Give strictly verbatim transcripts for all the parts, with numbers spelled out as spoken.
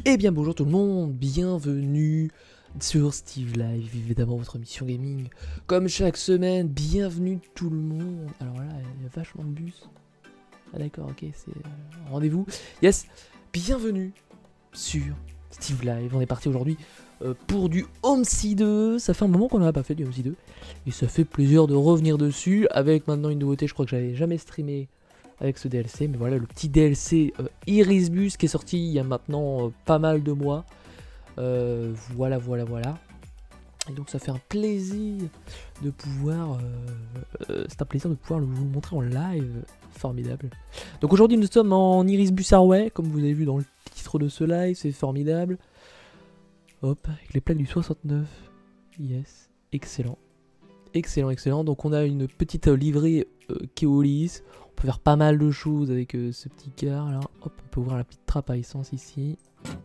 Eh bien bonjour tout le monde, bienvenue sur Steve Live, évidemment votre émission gaming. Comme chaque semaine, bienvenue tout le monde. Alors là, il y a vachement de bus. Ah d'accord, ok, c'est euh, rendez-vous. Yes, bienvenue sur Steve Live. On est parti aujourd'hui euh, pour du Homesy deux. Ça fait un moment qu'on n'a pas fait du Homesy deux. Et ça fait plaisir de revenir dessus avec maintenant une nouveauté, je crois que j'avais jamais streamé avec ce D L C, mais voilà le petit D L C euh, Irisbus qui est sorti il y a maintenant euh, pas mal de mois. Euh, voilà, voilà, voilà. Et donc ça fait un plaisir de pouvoir, euh, euh, c'est un plaisir de pouvoir vous le montrer en live, formidable. Donc aujourd'hui nous sommes en Irisbus Arway, comme vous avez vu dans le titre de ce live, c'est formidable. Hop, avec les plaques du soixante-neuf, yes, excellent. Excellent, excellent. Donc on a une petite euh, livrée euh, Keolis. On peut faire pas mal de choses avec euh, ce petit car là. Hop, on peut ouvrir la petite trappe à essence ici.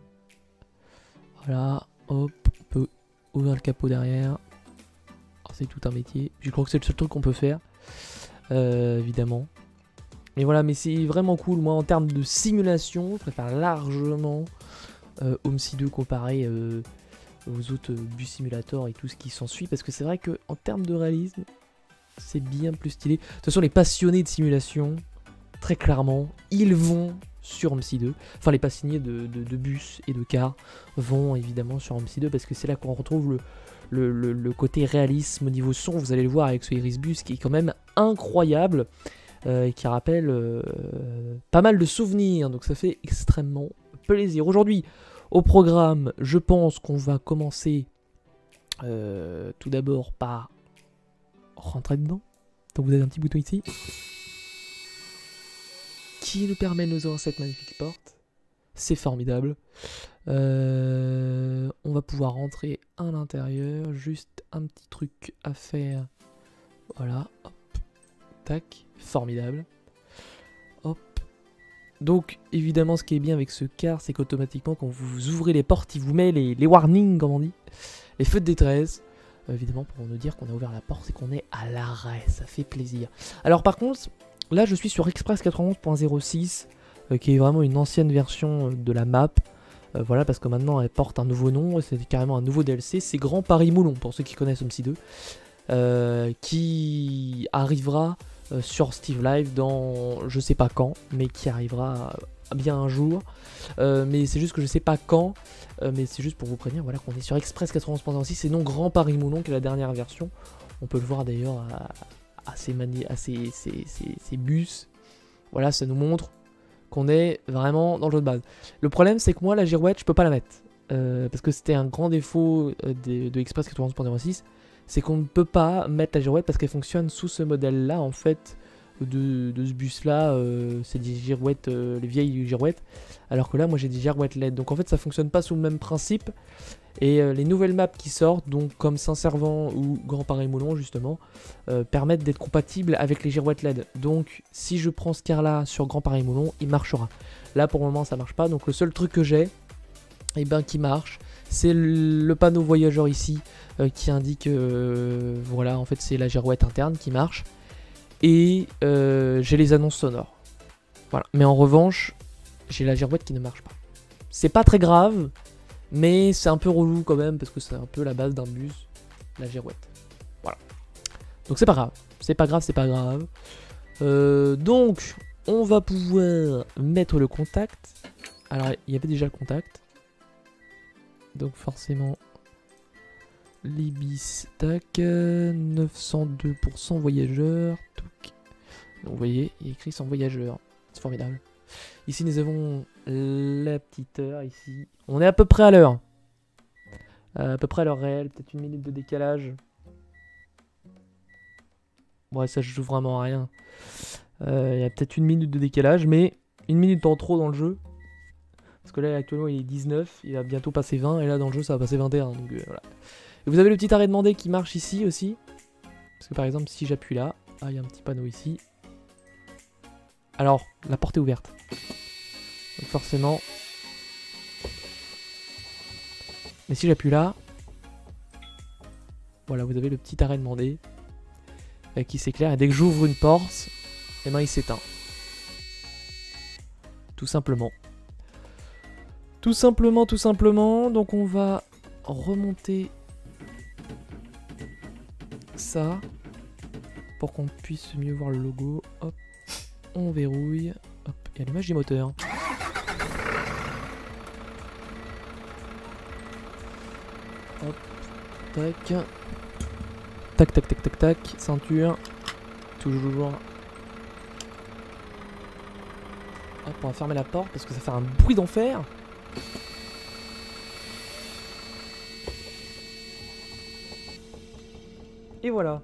Voilà, hop, on peut ouvrir le capot derrière. C'est tout un métier. Je crois que c'est le seul truc qu'on peut faire, euh, évidemment. Et voilà, mais c'est vraiment cool. Moi, en termes de simulation, je préfère largement euh, Homesy deux comparé euh, aux autres euh, bus simulator et tout ce qui s'ensuit. Parce que c'est vrai qu'en termes de réalisme, c'est bien plus stylé. De toute façon, les passionnés de simulation, très clairement, ils vont sur Homesy deux. Enfin, les passionnés de, de, de bus et de cars vont évidemment sur Homesy deux parce que c'est là qu'on retrouve le, le, le, le côté réalisme au niveau son. Vous allez le voir avec ce Irisbus qui est quand même incroyable euh, et qui rappelle euh, pas mal de souvenirs. Donc ça fait extrêmement plaisir. Aujourd'hui, au programme, je pense qu'on va commencer euh, tout d'abord par rentrer dedans. Donc vous avez un petit bouton ici qui nous permet de nous ouvrir cette magnifique porte. C'est formidable. Euh, on va pouvoir rentrer à l'intérieur. Juste un petit truc à faire. Voilà. Hop. Tac. Formidable. Hop. Donc évidemment ce qui est bien avec ce car, c'est qu'automatiquement quand vous ouvrez les portes, il vous met les, les warnings, comme on dit. Les feux de détresse. Évidemment pour nous dire qu'on a ouvert la porte et qu'on est à l'arrêt, ça fait plaisir. Alors par contre, là je suis sur Express quatre-vingt-onze point zéro six, euh, qui est vraiment une ancienne version euh, de la map. Euh, voilà, parce que maintenant elle porte un nouveau nom, c'est carrément un nouveau D L C, c'est Grand Paris Moulon, pour ceux qui connaissent Homesy deux, euh, qui arrivera euh, sur Steve Live dans je sais pas quand, mais qui arrivera bien un jour. Euh, mais c'est juste que je sais pas quand, euh, mais c'est juste pour vous prévenir voilà, qu'on est sur Express quatre-vingt-onze point zéro six, c'est non Grand Paris Moulon qui est la dernière version. On peut le voir d'ailleurs à, à, ces, mani à ces, ces, ces, ces bus. Voilà, ça nous montre qu'on est vraiment dans le jeu de base. Le problème c'est que moi la girouette je peux pas la mettre, euh, parce que c'était un grand défaut euh, de, de Express quatre-vingt-onze point zéro six, c'est qu'on ne peut pas mettre la girouette parce qu'elle fonctionne sous ce modèle là en fait. De, de ce bus là, euh, c'est des girouettes, euh, les vieilles girouettes, alors que là moi j'ai des girouettes L E D, donc en fait ça fonctionne pas sous le même principe. Et euh, les nouvelles maps qui sortent, donc comme Saint-Servant ou Grand Paris Moulon justement, euh, permettent d'être compatibles avec les girouettes L E D. Donc si je prends ce car là sur Grand Paris Moulon, il marchera. Là pour le moment ça marche pas, donc le seul truc que j'ai, et ben qui marche, c'est le, le panneau voyageur ici, euh, qui indique, euh, voilà en fait c'est la girouette interne qui marche. Et euh, j'ai les annonces sonores. Voilà. Mais en revanche, j'ai la girouette qui ne marche pas. C'est pas très grave, mais c'est un peu relou quand même, parce que c'est un peu la base d'un bus, la girouette. Voilà. Donc c'est pas grave. C'est pas grave, c'est pas grave. Euh, donc, on va pouvoir mettre le contact. Alors, il y avait déjà le contact. Donc forcément... Libis, tac, neuf cent deux pour cent voyageurs, touc. Donc vous voyez, il est écrit sans voyageurs, c'est formidable. Ici nous avons la petite heure, ici. On est à peu près à l'heure. Euh, à peu près à l'heure réelle, peut-être une minute de décalage. Ouais, ça je joue vraiment à rien. Euh, il y a peut-être une minute de décalage, mais une minute en trop dans le jeu. Parce que là actuellement il est dix-neuf, il va bientôt passer vingt, et là dans le jeu ça va passer vingt et un, donc euh, voilà. Et vous avez le petit arrêt demandé qui marche ici aussi. Parce que par exemple, si j'appuie là, ah, il y a un petit panneau ici. Alors, la porte est ouverte. Donc forcément. Mais si j'appuie là, voilà, vous avez le petit arrêt demandé euh, qui s'éclaire. Et dès que j'ouvre une porte, eh ben, il s'éteint. Tout simplement. Tout simplement, tout simplement. Donc on va remonter ça pour qu'on puisse mieux voir le logo. Hop, on verrouille. Hop, et allumage du moteur. Hop, tac. Tac, tac, tac, tac, tac. Ceinture. Toujours. Hop, on va fermer la porte parce que ça fait un bruit d'enfer. Et voilà.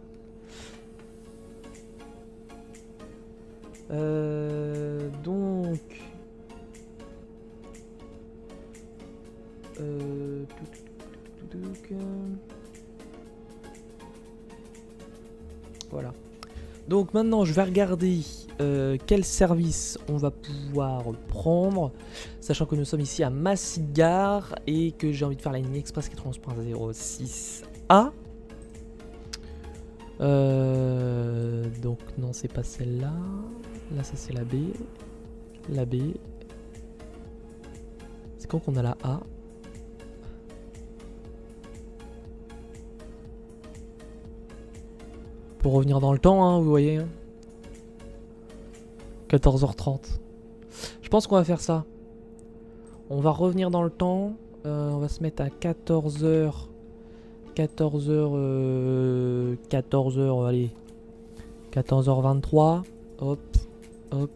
Euh, donc... Euh... Voilà. Donc maintenant je vais regarder euh, quel service on va pouvoir prendre, sachant que nous sommes ici à Massigar et que j'ai envie de faire la ligne express quatre-vingt-onze point zéro six A. Euh, donc non, c'est pas celle-là. Là ça c'est la B. La B. C'est quand qu'on a la A? Pour revenir dans le temps, hein, vous voyez. Hein. quatorze heures trente. Je pense qu'on va faire ça. On va revenir dans le temps. Euh, on va se mettre à quatorze heures. quatorze heures... Euh, quatorze heures, allez. quatorze heures vingt-trois. Hop. Hop.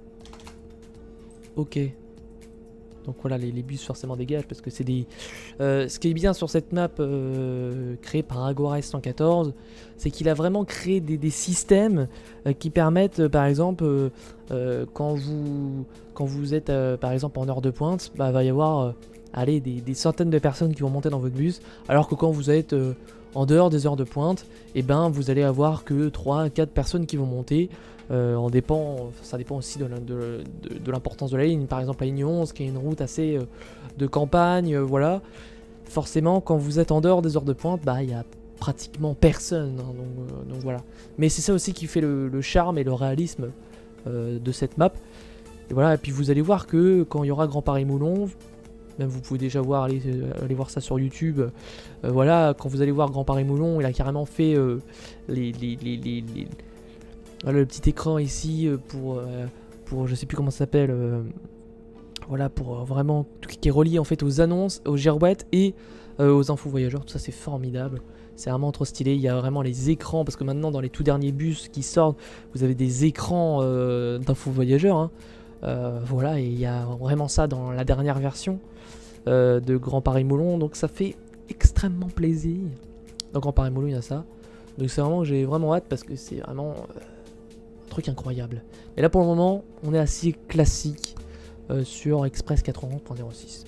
Ok. Donc voilà, les, les bus forcément dégagent parce que c'est des... Euh, ce qui est bien sur cette map euh, créée par Agora cent quatorze, c'est qu'il a vraiment créé des, des systèmes euh, qui permettent, euh, par exemple, euh, euh, quand, vous, quand vous êtes, euh, par exemple, en heure de pointe, bah, va y avoir euh, allez, des, des centaines de personnes qui vont monter dans votre bus, alors que quand vous êtes euh, en dehors des heures de pointe, et ben, vous allez avoir que trois à quatre personnes qui vont monter. Euh, on dépend, ça dépend aussi de, de, de, de l'importance de la ligne. Par exemple, la ligne onze, qui est une route assez euh, de campagne, euh, voilà. Forcément, quand vous êtes en dehors des heures de pointe, bah, il n'y a pratiquement personne. Hein, donc, euh, donc voilà. Mais c'est ça aussi qui fait le, le charme et le réalisme euh, de cette map. Et voilà. Et puis vous allez voir que quand il y aura Grand Paris Moulon, même vous pouvez déjà voir, aller, aller voir ça sur YouTube. Euh, voilà, quand vous allez voir Grand Paris Moulon, il a carrément fait euh, les, les, les, les, les Voilà, le petit écran ici pour, euh, pour je sais plus comment ça s'appelle, euh, voilà, pour euh, vraiment tout qui est relié en fait aux annonces, aux girouettes et euh, aux infos voyageurs. Tout ça c'est formidable, c'est vraiment trop stylé. Il y a vraiment les écrans parce que maintenant dans les tout derniers bus qui sortent, vous avez des écrans euh, d'infos voyageurs. Hein. Euh, voilà, et il y a vraiment ça dans la dernière version euh, de Grand Paris Moulon, donc ça fait extrêmement plaisir. Dans Grand Paris Moulon il y a ça, donc c'est vraiment j'ai vraiment hâte parce que c'est vraiment euh, truc incroyable. Et là pour le moment on est assez classique euh, sur Express quatre-vingt-onze point zéro six.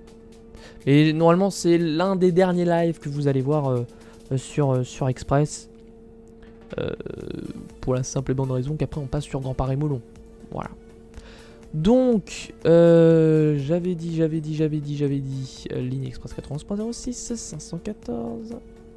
Et normalement c'est l'un des derniers lives que vous allez voir euh, sur, euh, sur Express. Euh, pour la simple et bonne raison qu'après on passe sur Grand Paris Moulon. Voilà. Donc euh, j'avais dit, j'avais dit, j'avais dit, j'avais dit euh, ligne Express quatre-vingt-onze point zéro six, cinq cent quatorze.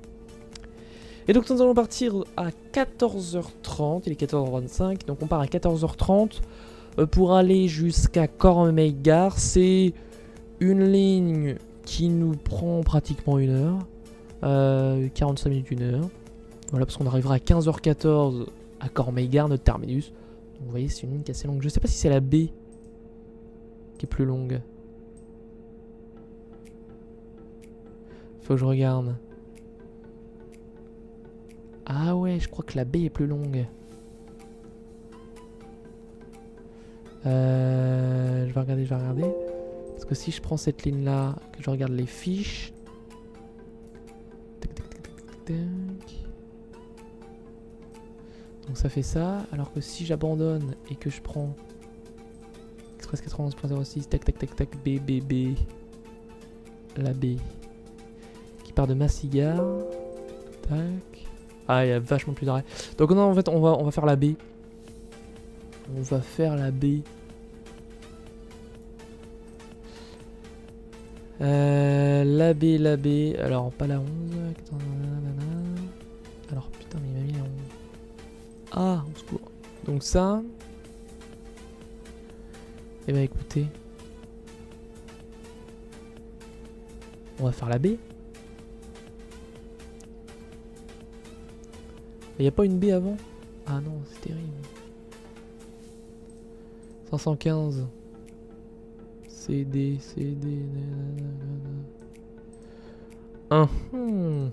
Et donc nous allons partir à quatorze heures trente, il est quatorze heures vingt-cinq, donc on part à quatorze heures trente euh, pour aller jusqu'à Cormeilles-Gare. C'est une ligne qui nous prend pratiquement une heure, euh, quarante-cinq minutes, une heure. Voilà, parce qu'on arrivera à quinze heures quatorze à Cormeilles-Gare, notre terminus. Donc vous voyez, c'est une ligne qui est assez longue. Je sais pas si c'est la B qui est plus longue. Faut que je regarde. Ah ouais, je crois que la B est plus longue. Euh, je vais regarder, je vais regarder. Parce que si je prends cette ligne-là, que je regarde les fiches... Tac, tac, tac, tac, tac. Donc ça fait ça. Alors que si j'abandonne et que je prends... Express quatre-vingt-onze point zéro six, tac, tac, tac, tac, B, B, B. La B. Qui part de Massigar. Tac. Ah, il y a vachement plus d'arrêts. Donc non, en fait, on va, on va faire la B. On va faire la B. Euh, la B, la B. Alors, pas la onze. Alors, putain, mais il m'a mis la onze. Ah, au secours. Donc ça. Eh ben, écoutez. On va faire la B. Il n'y a pas une B avant? Ah non, c'est terrible. cinq cent quinze. C D, C D. un. Hmm.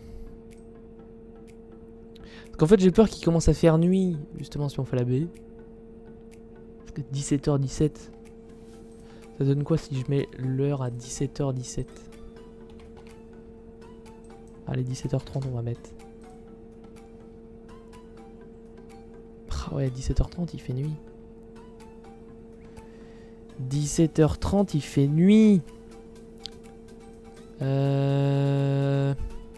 Parce qu'en fait, j'ai peur qu'il commence à faire nuit, justement, si on fait la B. Parce que dix-sept heures dix-sept. Ça donne quoi si je mets l'heure à dix-sept heures dix-sept? Allez, dix-sept heures trente, on va mettre. Ah ouais, dix-sept heures trente, il fait nuit. dix-sept heures trente, il fait nuit. Euh...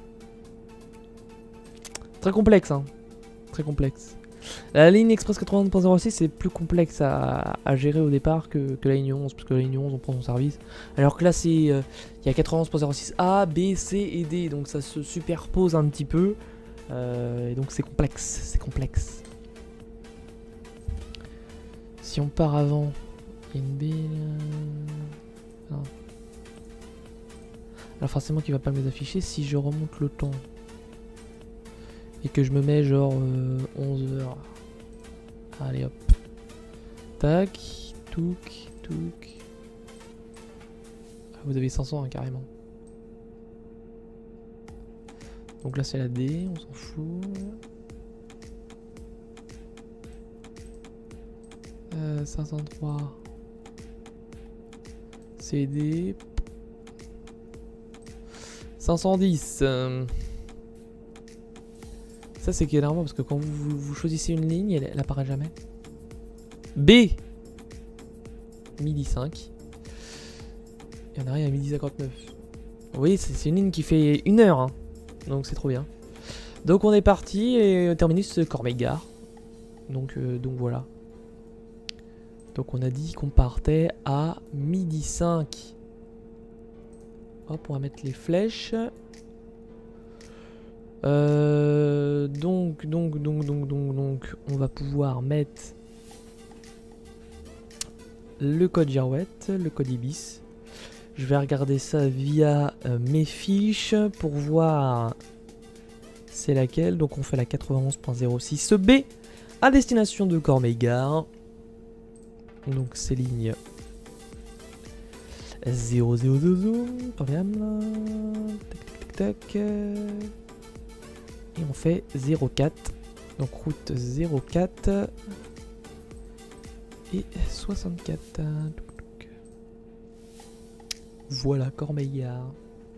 Très complexe, hein. Très complexe. La ligne Express quatre-vingt-onze point zéro six c'est plus complexe à, à gérer au départ que, que la ligne onze, parce que la ligne onze on prend son service. Alors que là c'est il euh, y a quatre-vingt-onze point zéro six A, B, C et D, donc ça se superpose un petit peu. Euh, et donc c'est complexe, c'est complexe. Si on part avant, il y a une B là. Alors forcément qu'il va pas me les afficher si je remonte le temps. Et que je me mets genre euh, onze heures. Allez hop. Tac, touk, touk. Ah, vous avez cinq cents hein, carrément. Donc là c'est la D, on s'en fout. Euh, cinq cent trois. C D. cinq cent dix. Euh... Ça c'est qui est énervant parce que quand vous, vous choisissez une ligne, elle, elle apparaît jamais. B. Midi cinq. Et on arrive à midi cinquante-neuf. Vous voyez, c'est une ligne qui fait une heure. Hein. Donc c'est trop bien. Donc on est parti et terminus Cormeilles-Gare. Donc, euh, donc voilà. Donc on a dit qu'on partait à midi cinq. Hop, on va mettre les flèches. Euh, donc, donc, donc, donc, donc, donc, on va pouvoir mettre le code Girouette, le code Ibis. Je vais regarder ça via euh, mes fiches pour voir c'est laquelle. Donc on fait la quatre-vingt-onze point zéro six B à destination de Cormeilles-Gare. Donc c'est ligne zéro zéro zéro zéro. Tac, tac, tac, tac. Et on fait zéro quatre. Donc route zéro quatre. Et soixante-quatre. Voilà, Cormeilles-Gare.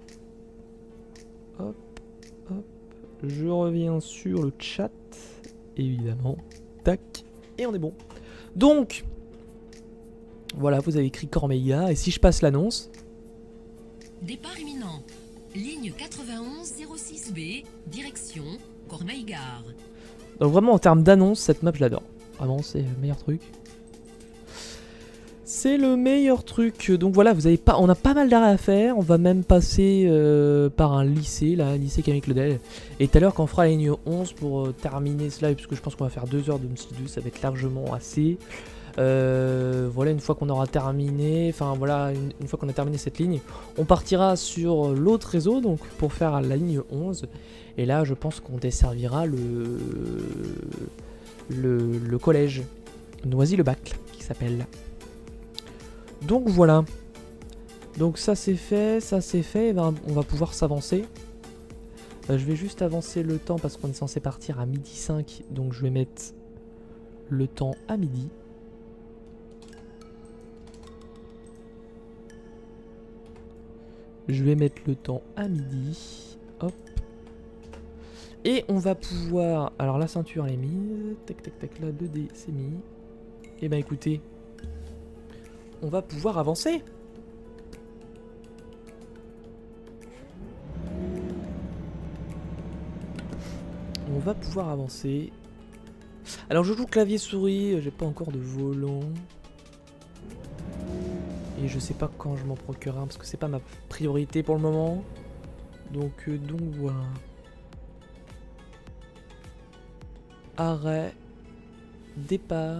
Hop, hop. Je reviens sur le chat. Évidemment. Tac. Et on est bon. Donc, voilà, vous avez écrit Cormeilles-Gare. Et si je passe l'annonce. Départ imminent. Ligne quatre-vingt-onze zéro six B, direction Cormeilles-Gare. Donc vraiment en termes d'annonce, cette map je l'adore. Vraiment c'est le meilleur truc. C'est le meilleur truc. Donc voilà, vous avez pas, on a pas mal d'arrêts à faire. On va même passer euh, par un lycée, là, un lycée Camille Claudel. Et tout à l'heure quand on fera la ligne onze pour euh, terminer ce live, parce que je pense qu'on va faire deux heures de M C deux, ça va être largement assez. Euh, voilà, une fois qu'on aura terminé, enfin voilà, une, une fois qu'on a terminé cette ligne, on partira sur l'autre réseau, donc pour faire la ligne onze. Et là, je pense qu'on desservira le, le, le collège Noisy-le-Bac, qui s'appelle. Donc voilà. Donc ça c'est fait, ça c'est fait, et ben, on va pouvoir s'avancer. Euh, je vais juste avancer le temps parce qu'on est censé partir à midi cinq, donc je vais mettre le temps à midi. Je vais mettre le temps à midi. Hop. Et on va pouvoir... Alors la ceinture elle est mise. Tac tac tac là, deux D c'est mis. Et ben écoutez. On va pouvoir avancer. On va pouvoir avancer. Alors je joue clavier souris, j'ai pas encore de volant. Et je sais pas quand je m'en procurerai un parce que c'est pas ma priorité pour le moment. Donc, euh, donc voilà. Arrêt. Départ.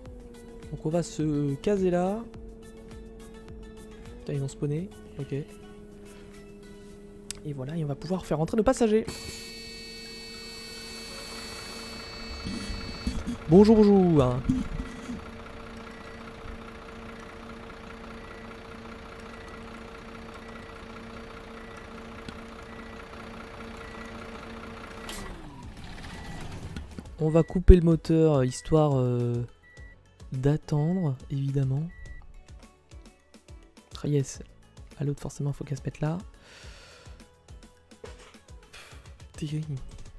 Donc on va se caser là. Putain, ils vont spawner. Ok. Et voilà, et on va pouvoir faire rentrer nos passagers. Bonjour, bonjour. On va couper le moteur, histoire euh, d'attendre, évidemment. Ah yes. À l'autre, forcément, il faut qu'elle se mette là. Terrible.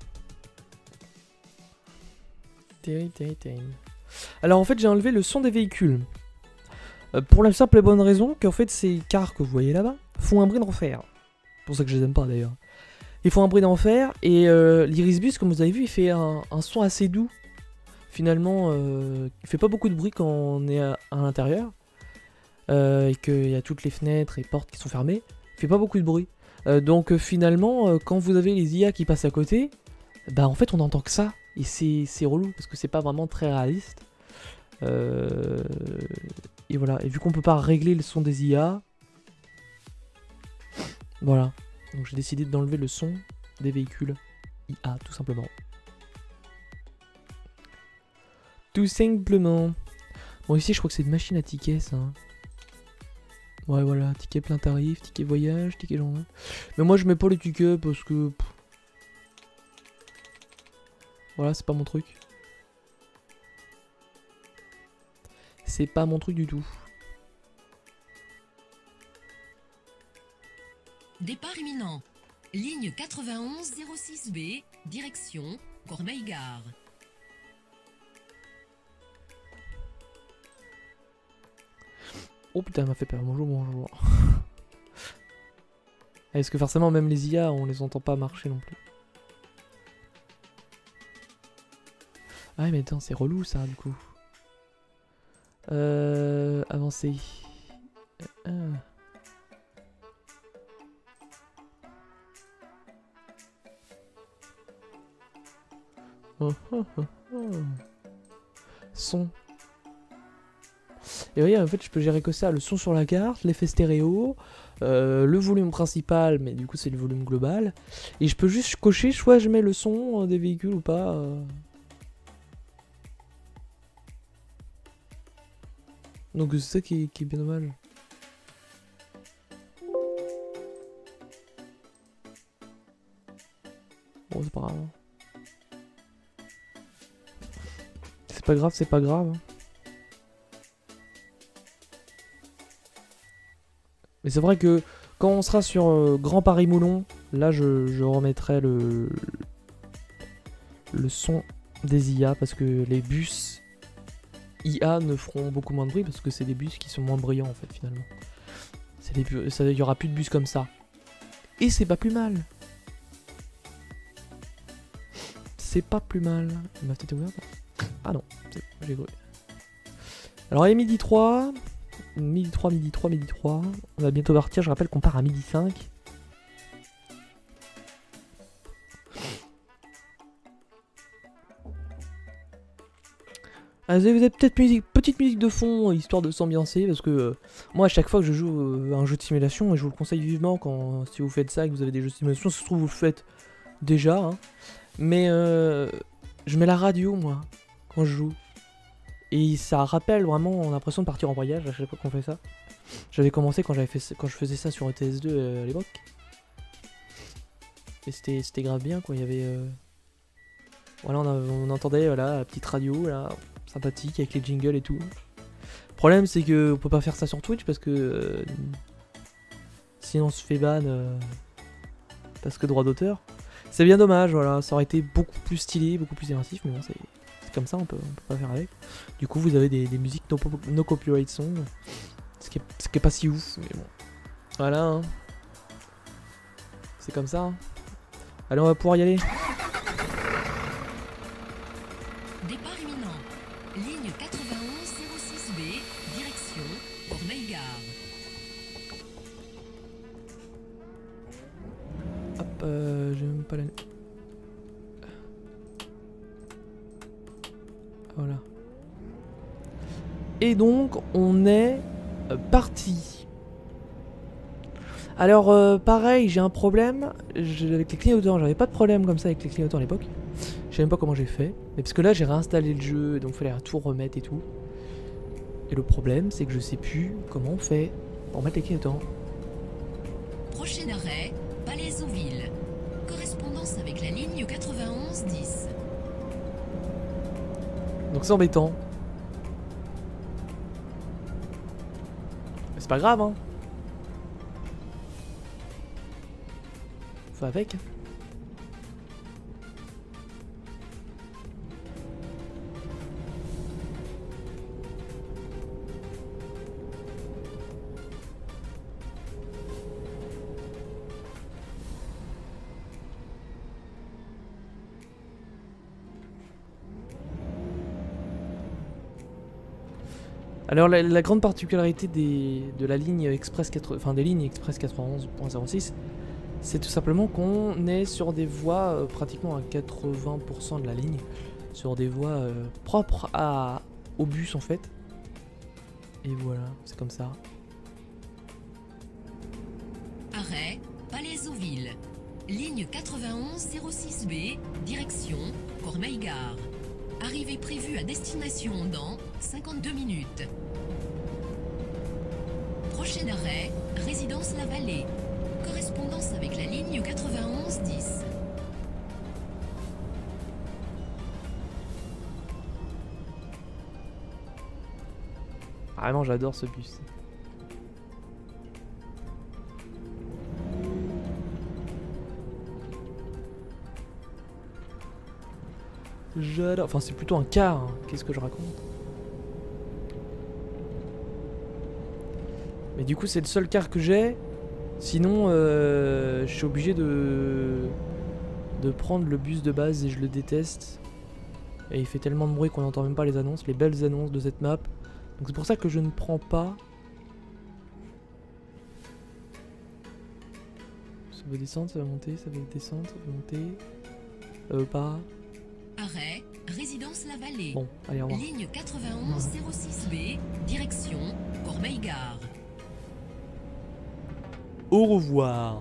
Terrible, terrible, terrible. Alors, en fait, j'ai enlevé le son des véhicules. Euh, pour la simple et bonne raison qu'en fait, ces cars que vous voyez là-bas font un bruit d'enfer. C'est pour ça que je les aime pas, d'ailleurs. Ils font un bruit d'enfer, et euh, l'Irisbus, comme vous avez vu, il fait un, un son assez doux. Finalement, euh, il fait pas beaucoup de bruit quand on est à, à l'intérieur. Euh, et qu'il y a toutes les fenêtres et portes qui sont fermées. Il fait pas beaucoup de bruit. Euh, donc euh, finalement, euh, quand vous avez les I A qui passent à côté, bah en fait on n'entend que ça. Et c'est relou, parce que c'est pas vraiment très réaliste. Euh, et voilà, et vu qu'on peut pas régler le son des I A, voilà. Donc j'ai décidé d'enlever le son des véhicules I A, tout simplement. Tout simplement. Bon, ici je crois que c'est une machine à tickets, ça. Ouais, voilà, ticket plein tarif, ticket voyage, ticket genre. Mais moi je mets pas les tickets parce que... Pff. Voilà, c'est pas mon truc. C'est pas mon truc du tout. Départ imminent. Ligne quatre-vingt-onze zéro six B, direction Corbeil-Gare. Oh putain, elle m'a fait peur. Bonjour, bonjour. Est-ce que forcément, même les I A, on les entend pas marcher non plus? Ah mais attends, c'est relou ça du coup. Euh... Avancer. Euh... Oh, oh, oh, oh. Son. Et voyez, en fait, je peux gérer que ça. Le son sur la carte, l'effet stéréo, euh, le volume principal, mais du coup, c'est le volume global. Et je peux juste cocher, soit je mets le son euh, des véhicules ou pas. Euh... Donc c'est ça qui est, qui est bien dommage. Bon, c'est pas grave. C'est pas grave, c'est pas grave. Mais c'est vrai que quand on sera sur euh, Grand Paris-Moulon, là je, je remettrai le, le son des I A parce que les bus I A ne feront beaucoup moins de bruit parce que c'est des bus qui sont moins bruyants en fait finalement. Il n'y aura plus de bus comme ça. Et c'est pas plus mal. C'est pas plus mal. Ma tête est ouverte. Ah non, j'ai cru. Alors il est midi trois. Midi trois, midi trois, midi trois. On va bientôt partir. Je rappelle qu'on part à midi cinq. Ah, vous avez peut-être musique, petite musique de fond, histoire de s'ambiancer, parce que euh, moi à chaque fois que je joue euh, à un jeu de simulation, et je vous le conseille vivement quand si vous faites ça et que vous avez des jeux de simulation, ça se trouve vous le faites déjà, hein, mais euh, je mets la radio moi, quand je joue. Et ça rappelle vraiment l'impression de partir en voyage à chaque fois qu'on fait ça. J'avais commencé quand, j'avais fait, quand je faisais ça sur E T S deux euh, à l'époque. Et c'était grave bien quoi, il y avait... Euh... Voilà, on, a, on entendait voilà, la petite radio là... sympathique avec les jingles et tout. Le problème c'est que on peut pas faire ça sur Twitch parce que euh, sinon on se fait ban euh, parce que droit d'auteur. C'est bien dommage, voilà, ça aurait été beaucoup plus stylé, beaucoup plus immersif, mais bon c'est comme ça, on peut, on peut pas faire avec. Du coup vous avez des, des musiques no, no copyright song, ce qui, est, ce qui est pas si ouf, mais bon. Voilà, hein. C'est comme ça. Hein. Allez, on va pouvoir y aller. Départ imminent. Ligne quatre-vingt-onze zéro six B, direction Corbeil-Gare. Hop, euh, j'ai même pas la... Voilà. Et donc, on est euh, parti. Alors, euh, pareil, j'ai un problème. Je, avec les clignotants, j'avais pas de problème comme ça avec les clignotants à l'époque. Je sais même pas comment j'ai fait. Mais parce que là, j'ai réinstallé le jeu, donc il fallait tout remettre et tout. Et le problème, c'est que je sais plus comment on fait pour mettre les clignotants. Prochain arrêt, Palaiseauville. Correspondance avec la ligne quatre-vingt-onze dix. Donc c'est embêtant. Mais c'est pas grave, hein. Faut avec. Alors la, la grande particularité des, de la ligne express quatre, enfin des lignes express quatre-vingt-onze point zéro six, c'est tout simplement qu'on est sur des voies euh, pratiquement à quatre-vingts pour cent de la ligne, sur des voies euh, propres à, au bus en fait. Et voilà, c'est comme ça. Arrêt, Palaiseauville. Ligne quatre-vingt-onze zéro six B, direction Cormeilles-Gare. Arrivée prévue à destination dans cinquante-deux minutes. Prochain arrêt, Résidence La Vallée. Correspondance avec la ligne quatre-vingt-onze dix. Vraiment, j'adore ce bus. J'adore. Enfin, c'est plutôt un car. Hein. Qu'est-ce que je raconte? Mais du coup, c'est le seul car que j'ai. Sinon, euh, je suis obligé de de prendre le bus de base et je le déteste. Et il fait tellement de bruit qu'on n'entend même pas les annonces, les belles annonces de cette map. Donc c'est pour ça que je ne prends pas. Ça va descendre, ça va monter, ça va descendre, ça va monter. Ça veut pas. Arrêt, Résidence La Vallée. Bon, allez, au revoir. Ligne quatre-vingt-onze zéro six B, direction Cormeilles-Gare. Au revoir.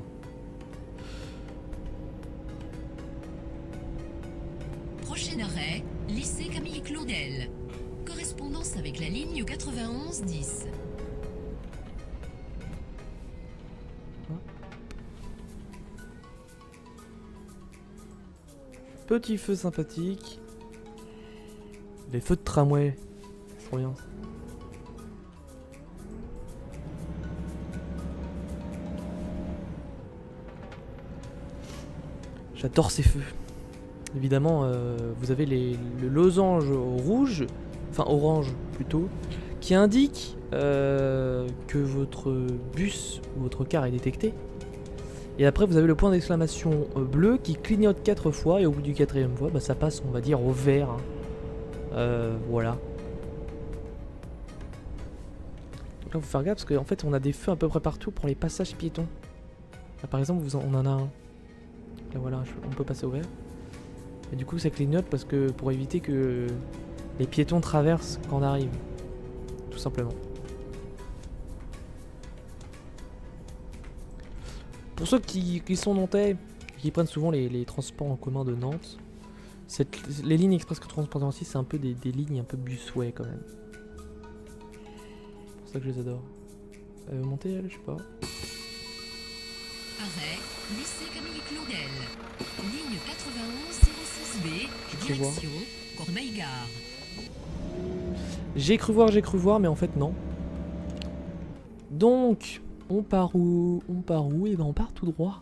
Prochain arrêt, lycée Camille Claudel. Correspondance avec la ligne quatre-vingt-onze dix. Petit feu sympathique. Les feux de tramway. C'est trop bien. J'adore ces feux. Évidemment, euh, vous avez les, le losange rouge, enfin orange plutôt, qui indique euh, que votre bus ou votre car est détecté. Et après, vous avez le point d'exclamation bleu qui clignote quatre fois, et au bout du quatrième fois, bah, ça passe, on va dire, au vert. Hein. Euh, voilà. Donc là, faut faire gaffe parce qu'en fait, on a des feux à peu près partout pour les passages piétons. Là, par exemple, vous en, on en a un. Là, voilà, je, on peut passer au vert. Et du coup, ça clignote parce que pour éviter que les piétons traversent quand on arrive. Tout simplement. Pour ceux qui, qui sont nantais, qui prennent souvent les, les transports en commun de Nantes, cette, les lignes express quatre-vingt-onze point zéro six, c'est un peu des, des lignes un peu busway quand même. C'est pour ça que je les adore. Elle veut monter, elle, je sais pas. Arrêt, lycée Camille Claudel. Ligne quatre-vingt-onze zéro six B, direction Cormeilles-Gare. J'ai cru voir, j'ai cru voir, mais en fait non. Donc, on part où? On part où? Et ben on part tout droit.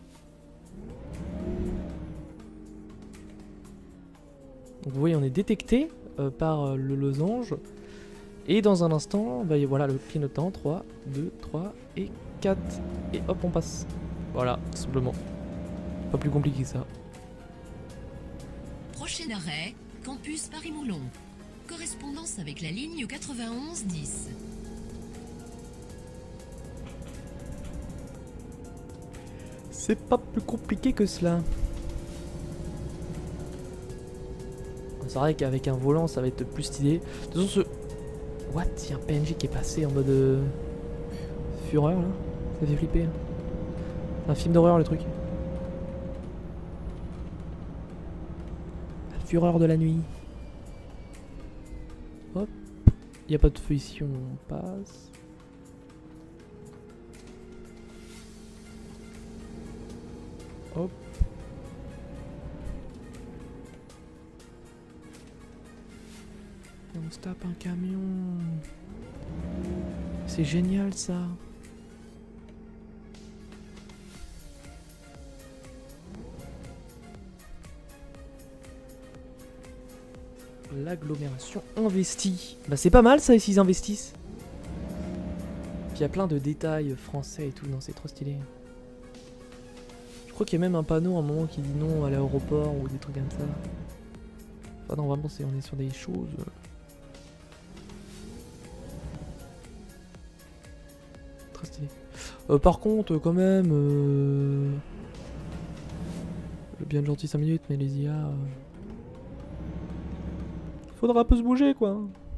Donc vous voyez, on est détecté euh, par euh, le losange. Et dans un instant, bah, voilà le clignotant. trois, deux, trois et quatre. Et hop, on passe. Voilà, tout simplement. Pas plus compliqué que ça. Prochain arrêt, campus Paris-Moulon. Correspondance avec la ligne quatre-vingt-onze dix. C'est pas plus compliqué que cela. C'est vrai qu'avec un volant, ça va être plus stylé. De toute façon, ce... What? Il y a un P N J qui est passé en mode... Euh... Fureur, là. Ça fait flipper. Un film d'horreur le truc. La fureur de la nuit. Hop. Il n'y a pas de feu ici, on passe. Hop. Et on se tape un camion. C'est génial ça. L'agglomération investie. Bah c'est pas mal ça ici ils investissent. Puis il y a plein de détails français et tout, non c'est trop stylé. Je crois qu'il y a même un panneau à un moment qui dit non à l'aéroport ou des trucs comme ça. Enfin non vraiment c'est on est sur des choses. Très stylé. Euh, par contre quand même euh... bien gentil cinq minutes mais les I A. Euh... Faudra un peu se bouger quoi.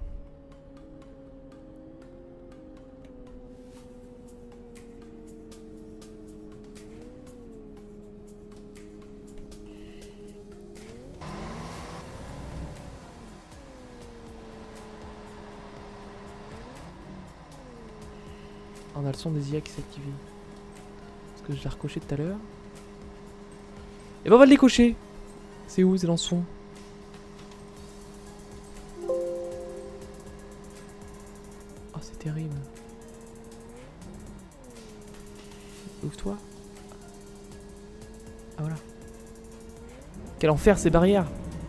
On a le son des I A qui s'est activé. Parce que je l'ai recoché tout à l'heure. Et ben on va le décocher. C'est où? C'est dans ce son. Oh c'est terrible. Ouvre-toi. Ah voilà. Quel enfer ces barrières.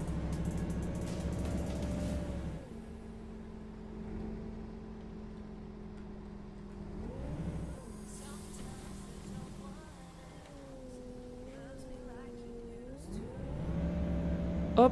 Hop.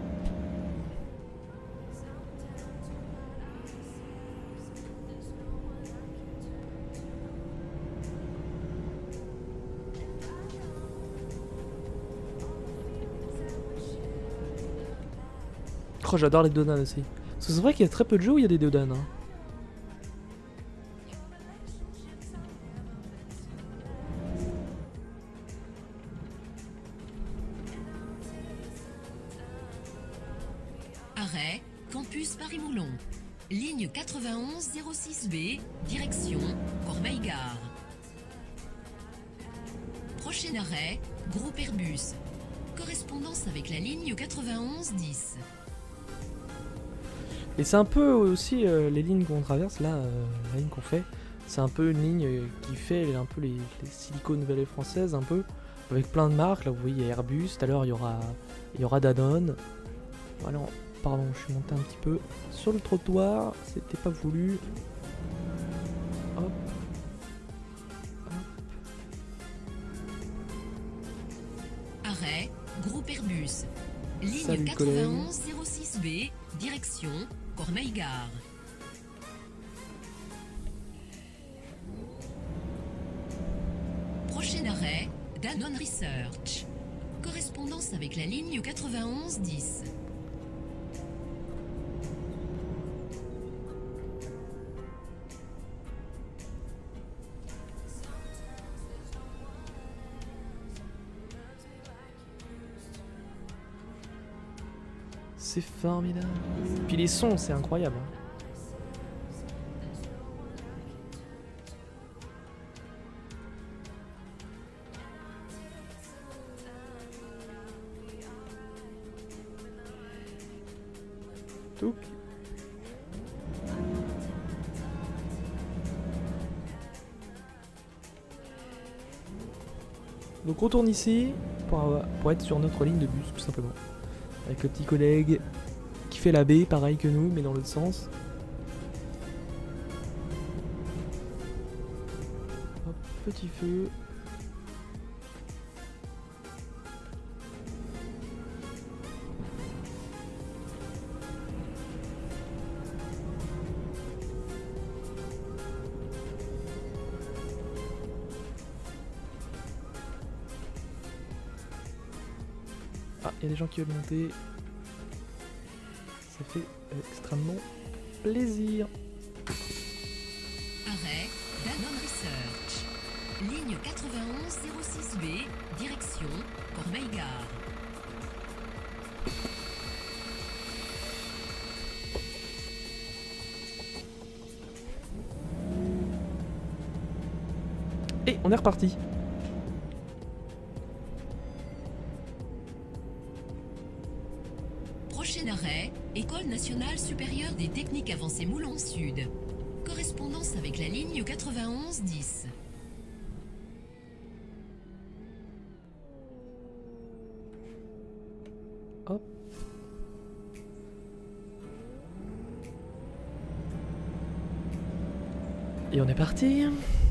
Oh j'adore les dodanes aussi. Parce que c'est vrai qu'il y a très peu de jeux où il y a des dodanes. Hein. Arrêt, campus Paris-Moulon. Ligne quatre-vingt-onze zéro six B, direction Corbeil-Gare. Prochain arrêt, Groupe Airbus. Correspondance avec la ligne quatre-vingt-onze dix. Et c'est un peu aussi euh, les lignes qu'on traverse là, euh, la ligne qu'on fait, c'est un peu une ligne euh, qui fait un peu les, les Silicon Valley françaises, un peu, avec plein de marques. Là vous voyez il y a Airbus, tout à l'heure il y aura, il y aura Danone. Voilà, pardon, je suis monté un petit peu sur le trottoir, c'était pas voulu. Hop. Arrêt, Groupe Airbus. Ligne Salut, quatre-vingt-onze zéro six B, direction Corbeil-Gare. Prochain arrêt, Danone Research. Correspondance avec la ligne quatre-vingt-onze dix. C'est formidable. Puis les sons, c'est incroyable. Tout. Donc on retourne ici pour, pour être sur notre ligne de bus tout simplement. Avec le petit collègue qui fait la baie, pareil que nous, mais dans l'autre sens. Hop, petit feu. Ah, il y a des gens qui veulent monter. Ça fait extrêmement plaisir. Arrêt, Danone Research. Ligne Ligne quatre-vingt-onze zéro six B, direction Cormeilles-Gare. Et on est reparti. Prochain arrêt, École nationale supérieure des techniques avancées Moulins Sud. Correspondance avec la ligne quatre-vingt-onze dix. Hop. Et on est parti.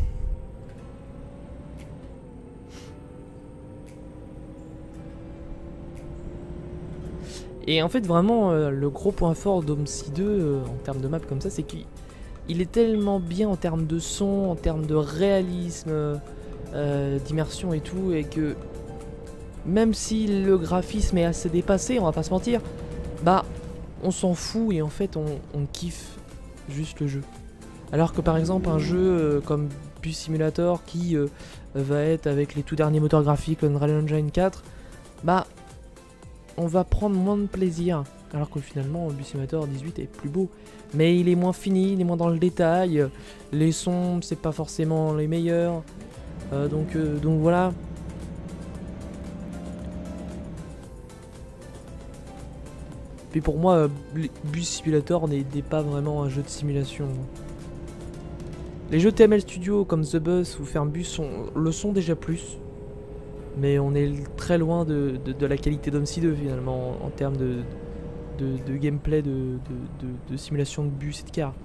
Et en fait vraiment euh, le gros point fort d'Omsi deux euh, en termes de map comme ça, c'est qu'il il est tellement bien en termes de son, en termes de réalisme, euh, d'immersion et tout, et que même si le graphisme est assez dépassé, on va pas se mentir, bah on s'en fout et en fait on, on kiffe juste le jeu. Alors que par exemple un jeu euh, comme Bus Simulator qui euh, va être avec les tout derniers moteurs graphiques, Unreal Engine quatre, bah on va prendre moins de plaisir, alors que finalement Bus Simulator dix-huit est plus beau, mais il est moins fini, il est moins dans le détail, les sons c'est pas forcément les meilleurs, euh, donc, euh, donc voilà. Puis pour moi, euh, Bus Simulator n'est pas vraiment un jeu de simulation. Les jeux T M L Studio comme The Bus ou Fernbus sont, le sont déjà plus. Mais on est très loin de, de, de la qualité d'Omsi deux finalement en, en termes de, de, de gameplay, de, de, de, de simulation de bus et de car.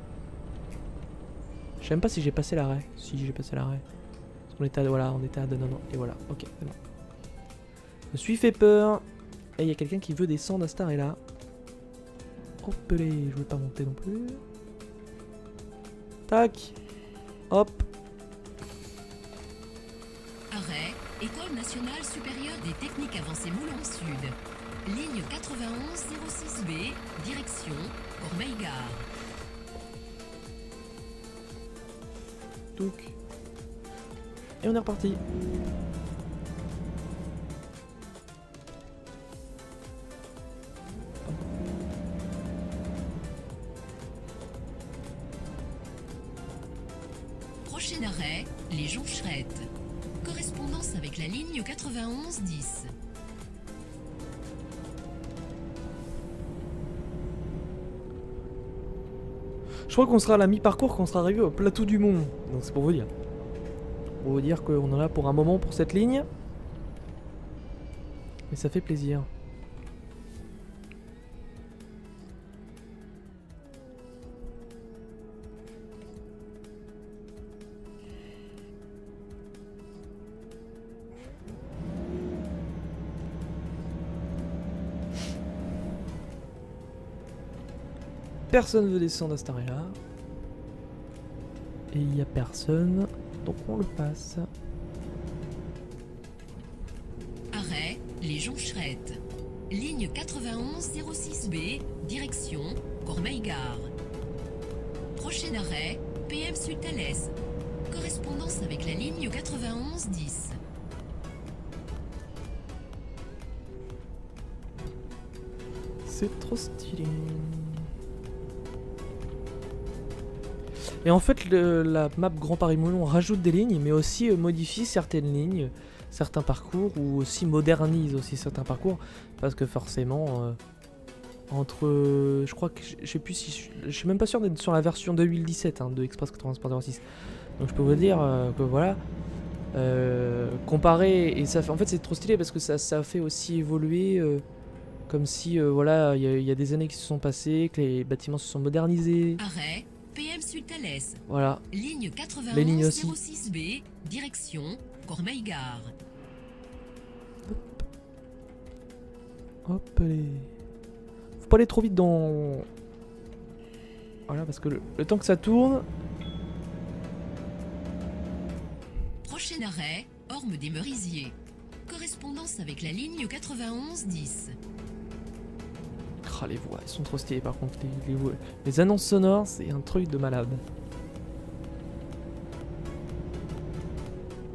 Je sais même pas si j'ai passé l'arrêt. Si j'ai passé l'arrêt. On était à, voilà, on était à non, non, et voilà, ok, c'est bon. Je me suis fait peur. Et il y a quelqu'un qui veut descendre à cette arrêt là. Hop les, je veux pas monter non plus. Tac. Hop. Arrêt, École nationale supérieure des techniques avancées Moulins Sud. Ligne quatre-vingt-onze zéro six B, direction Cormeilles-Gare. Donc. Et on est reparti. Prochain arrêt, les Joncherettes. Correspondance avec la ligne quatre-vingt-onze dix. Je crois qu'on sera à la mi-parcours quand on sera arrivé au plateau du Mont. Donc c'est pour vous dire. Pour vous dire qu'on en a pour un moment pour cette ligne. Mais ça fait plaisir. Personne veut descendre à cet arrêt-là. Et il n'y a personne. Donc on le passe. Arrêt, les Joncherettes. Ligne quatre-vingt-onze zéro six B, direction Cormeilles-Gare. Prochain arrêt, P M Sud-Thalès. Correspondance avec la ligne quatre-vingt-onze dix. C'est trop stylé. Et en fait, le, la map Grand Paris-Moulins rajoute des lignes, mais aussi euh, modifie certaines lignes, certains parcours, ou aussi modernise aussi certains parcours, parce que forcément, euh, entre, euh, je crois que, je sais plus si, je suis même pas sûr d'être sur la version deux mille dix-sept hein, de Express quatre-vingts Sport zéro six. Donc je peux vous dire euh, que voilà, euh, comparé, et ça fait, en fait c'est trop stylé parce que ça, ça fait aussi évoluer, euh, comme si, euh, voilà, il y, y a des années qui se sont passées, que les bâtiments se sont modernisés. Arrêt, P M Sud-Thalès. Voilà. Ligne Les lignes quatre-vingt-onze aussi. zéro six B, direction Cormeilles-Gare. Hop les. Faut pas aller trop vite dans. Voilà, parce que le, le temps que ça tourne. Prochain arrêt, Orme des Merisiers. Correspondance avec la ligne quatre-vingt-onze dix. Ah, les voix, elles sont trop stylées par contre. Les, les, voix- les annonces sonores, c'est un truc de malade.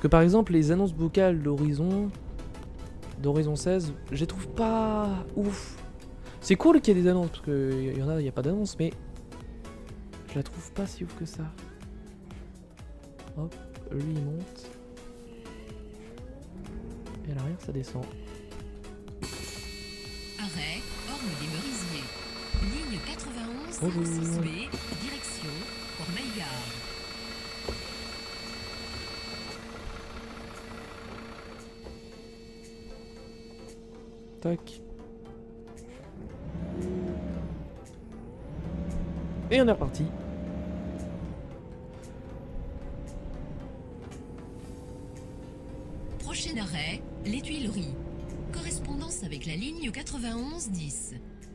Parce que par exemple, les annonces vocales d'Horizon, d'Horizon seize, je les trouve pas ouf. C'est cool qu'il y ait des annonces, parce qu'il y en a, il n'y a pas d'annonces, mais je la trouve pas si ouf que ça. Hop, lui il monte. Et à l'arrière ça descend. Arrêt, Orme des Merisiers. Ligne quatre-vingt-onze zéro six B, direction Cormeilles-Gare. Tac. Et on est reparti. Prochain arrêt, les Tuileries. Correspondance avec la ligne quatre-vingt-onze dix.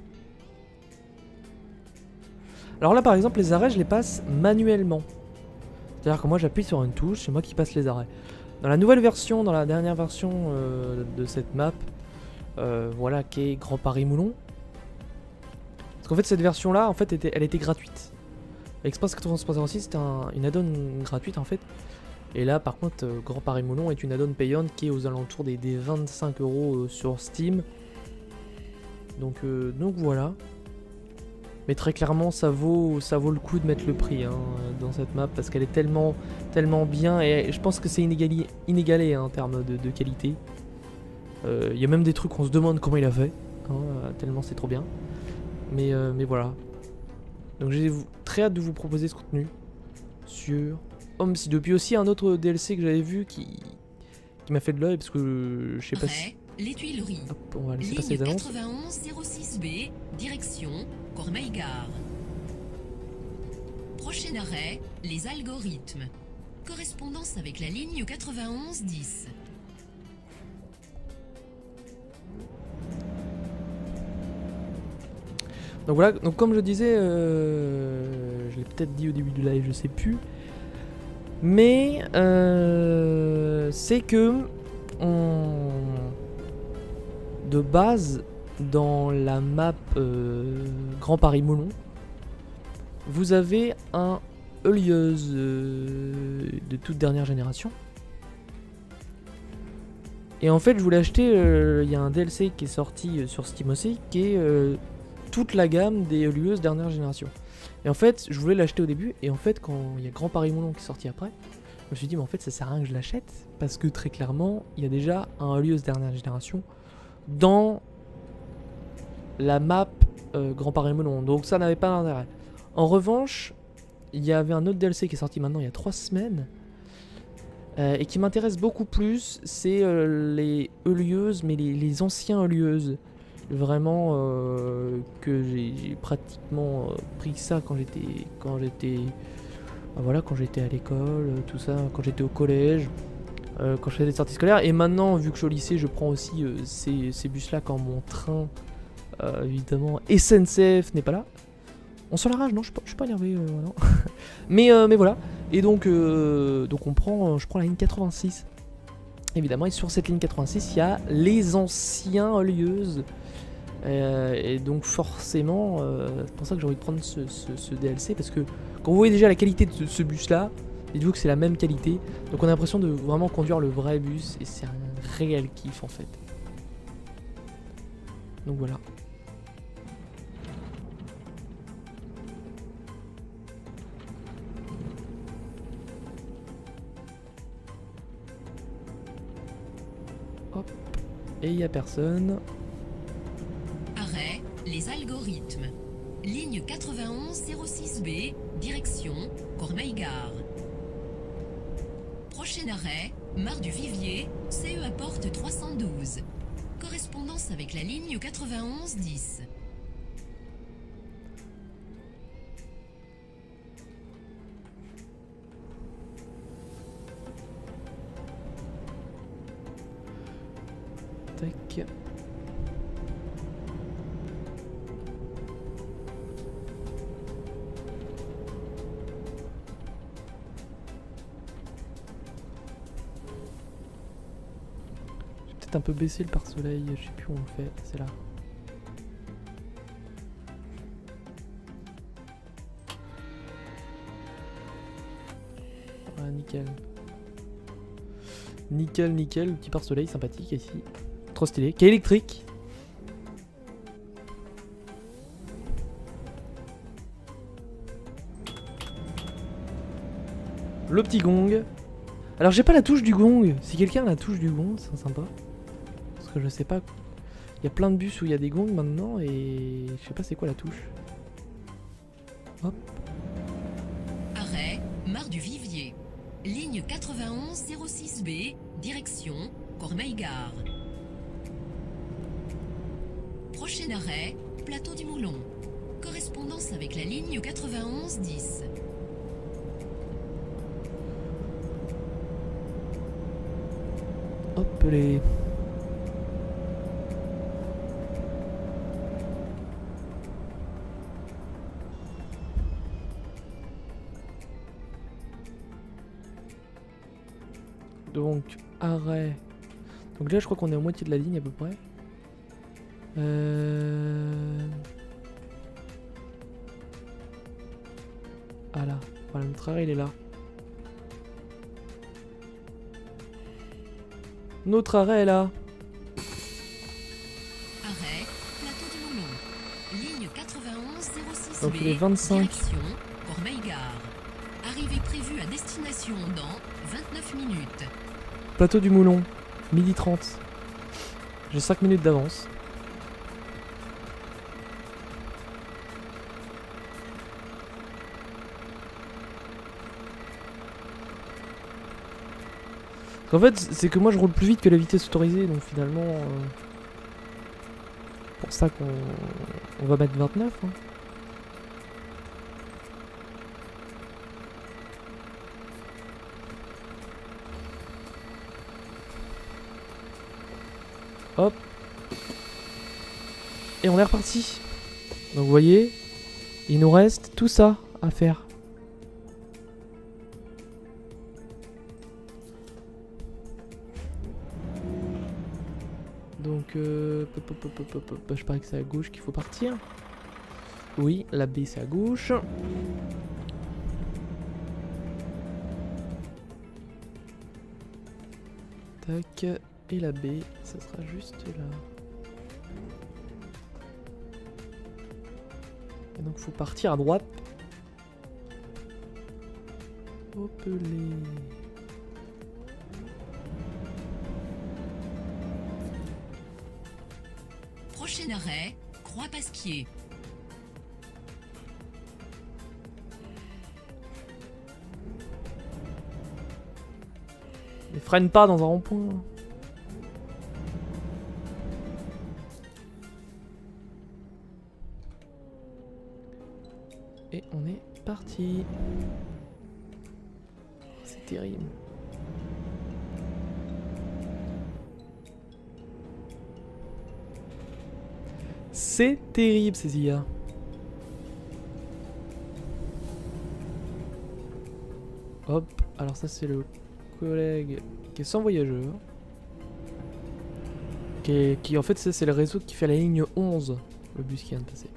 Alors là par exemple les arrêts je les passe manuellement. C'est-à-dire que moi j'appuie sur une touche, c'est moi qui passe les arrêts. Dans la nouvelle version, dans la dernière version euh, de cette map, euh, voilà, qui est Grand Paris Moulon. Parce qu'en fait cette version là, en fait, était, elle était gratuite. Express quatre-vingt-onze point zéro six c'était un, une add-on gratuite en fait. Et là par contre, euh, Grand Paris Moulon est une add-on payante qui est aux alentours des, des vingt-cinq euros euh, sur Steam. Donc, euh, donc voilà. Mais très clairement ça vaut, ça vaut le coup de mettre le prix hein, dans cette map parce qu'elle est tellement, tellement bien et je pense que c'est inégalé, inégalé hein, en termes de, de qualité. Il euh, y a même des trucs qu'on se demande comment il a fait, hein, tellement c'est trop bien. Mais, euh, mais voilà. Donc j'ai très hâte de vous proposer ce contenu sur Homestead. Depuis aussi un autre D L C que j'avais vu qui, qui m'a fait de l'œil parce que je sais pas si... Les Tuileries. Hop, on va laisser passer les annonces. quatre-vingt-onze zéro six B, direction Cormeilles-Gare. Prochain arrêt, les algorithmes. Correspondance avec la ligne quatre-vingt-onze dix. Donc voilà, donc comme je disais, euh, je l'ai peut-être dit au début du live, je sais plus. Mais euh, c'est que on... de base, dans la map euh, Grand Paris Moulon, vous avez un Heulieuze euh, de toute dernière génération. Et en fait, je voulais acheter, il euh, y a un D L C qui est sorti euh, sur Steam aussi, qui est euh, toute la gamme des Heulieuses dernière génération. Et en fait, je voulais l'acheter au début, et en fait, quand il y a Grand Paris Moulon qui est sorti après, je me suis dit, mais en fait, ça sert à rien que je l'achète, parce que très clairement, il y a déjà un Heulieuze dernière génération dans la map euh, Grand Paris Moulon, donc ça n'avait pas d'intérêt. En revanche, il y avait un autre D L C qui est sorti maintenant il y a trois semaines, euh, et qui m'intéresse beaucoup plus, c'est euh, les Heulieuses, mais les, les anciens Heulieuses. Vraiment euh, que j'ai pratiquement euh, pris ça quand j'étais quand j'étais bah voilà quand j'étais à l'école, euh, tout ça, quand j'étais au collège, euh, quand je faisais des sorties scolaires, et maintenant vu que je suis au lycée je prends aussi euh, ces, ces bus là quand mon train euh, évidemment S N C F n'est pas là. On sent la rage, non, je suis pas énervé, euh, non. mais, euh, mais voilà, et donc, euh, donc on prend, je prends la ligne quatre-vingt-six évidemment, et sur cette ligne quatre-vingt-six il y a les anciens Heulieuses. Euh, et donc forcément, euh, c'est pour ça que j'ai envie de prendre ce, ce, ce D L C, parce que quand vous voyez déjà la qualité de ce, ce bus là, dites-vous que c'est la même qualité, donc on a l'impression de vraiment conduire le vrai bus, et c'est un réel kiff en fait. Donc voilà. Hop, et il n'y a personne. Les algorithmes. Ligne quatre-vingt-onze zéro six B, direction Cormeilles-Gare. Prochain arrêt, Mare du Vivier, C E à porte trois cent douze. Correspondance avec la ligne quatre-vingt-onze dix. Tac. Un peu baissé le pare-soleil, je sais plus où on le fait, c'est là. Voilà, nickel. Nickel, nickel, le petit pare-soleil sympathique ici. Trop stylé. Qui est électrique. Le petit gong. Alors j'ai pas la touche du gong. Si quelqu'un a la touche du gong, c'est sympa. Parce que je sais pas. Il y a plein de bus où il y a des gongs maintenant et je sais pas c'est quoi la touche. Hop. Arrêt, Mare du Vivier. Ligne quatre-vingt-onze zéro six B, direction Cormeilles-Gare. Prochain arrêt, Plateau du Moulon. Correspondance avec la ligne quatre-vingt-onze dix. Hop les. Donc, arrêt. Donc là, je crois qu'on est à moitié de la ligne à peu près. Euh... Ah là, voilà, notre arrêt il est là. Notre arrêt est là. Arrêt, Plateau du Moulon. Ligne quatre-vingt-onze zéro six B. Donc il est vingt-cinq. Direction Cormeilles-Gare. Arrivée prévue à destination dans vingt-neuf minutes. Plateau du Moulon, midi trente. J'ai cinq minutes d'avance. En fait, c'est que moi je roule plus vite que la vitesse autorisée, donc finalement... Euh, pour ça qu'on on va mettre vingt-neuf. Hein. Hop. Et on est reparti. Donc vous voyez, il nous reste tout ça à faire. Donc, euh, pop, pop, pop, pop, pop, je parie que c'est à gauche qu'il faut partir. Oui, la B c'est à gauche. Tac. Et la B, ça sera juste là. Et donc faut partir à droite. Hop les. Prochain arrêt, Croix-Pasquier. Ne freine pas dans un rond-point. Et on est parti. C'est terrible. C'est terrible ces I A. Hop, alors ça c'est le collègue qui est sans voyageur. Qui, est, qui en fait c'est le réseau qui fait la ligne onze, le bus qui vient de passer.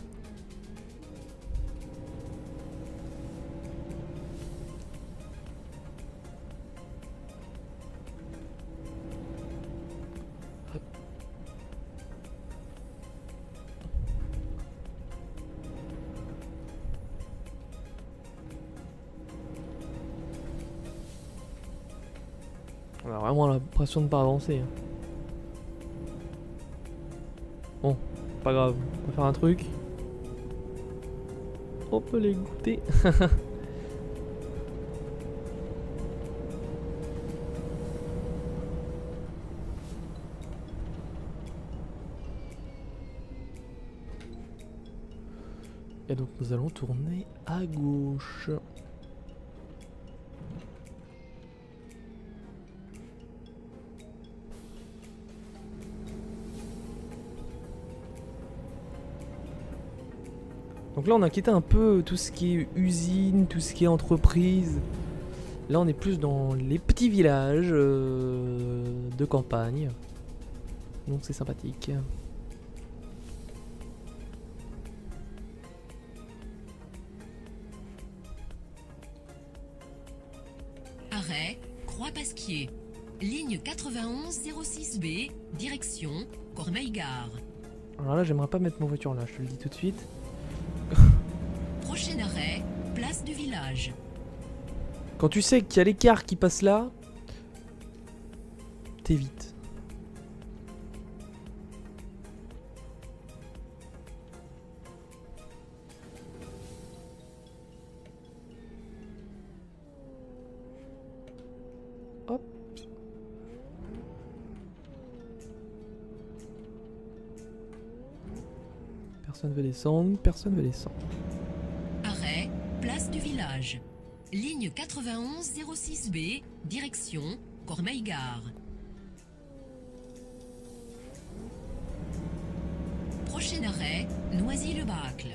On a vraiment l'impression de pas avancer. Hein. Bon, pas grave, on va faire un truc. On peut les goûter. Et donc nous allons tourner à gauche. Donc là on a quitté un peu tout ce qui est usine, tout ce qui est entreprise. Là on est plus dans les petits villages euh, de campagne. Donc c'est sympathique. Arrêt, Croix-Pasquier. ligne quatre-vingt-onze zéro six B, direction Cormeilles-Gare. Alors là, j'aimerais pas mettre ma voiture là, je te le dis tout de suite. Prochain arrêt, place du village. Quand tu sais qu'il y a l'écart qui passe là, t'évites. Hop. Personne veut descendre, personne veut descendre. Arrêt, place du village. Ligne quatre-vingt-onze zéro six B, direction Cormeilles-Gare. Prochain arrêt, Noisy-le-Bacle.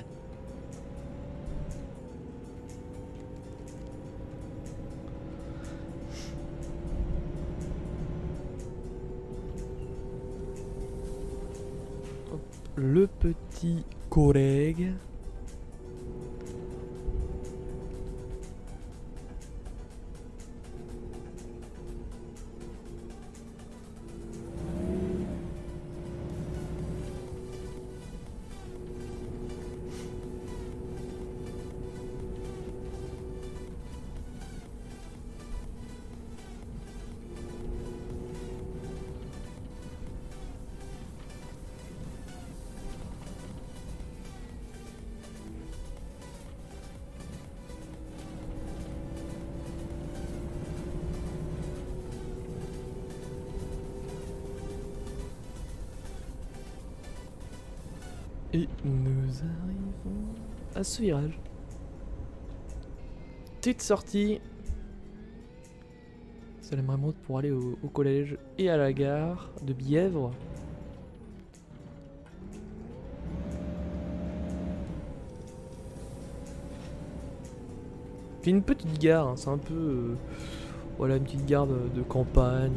Le petit collègue. Et nous arrivons à ce virage. Petite sortie. Ça aimerait monter pour aller au, au collège et à la gare de Bièvre. C'est une petite gare, hein, c'est un peu euh, voilà, une petite gare de, de campagne.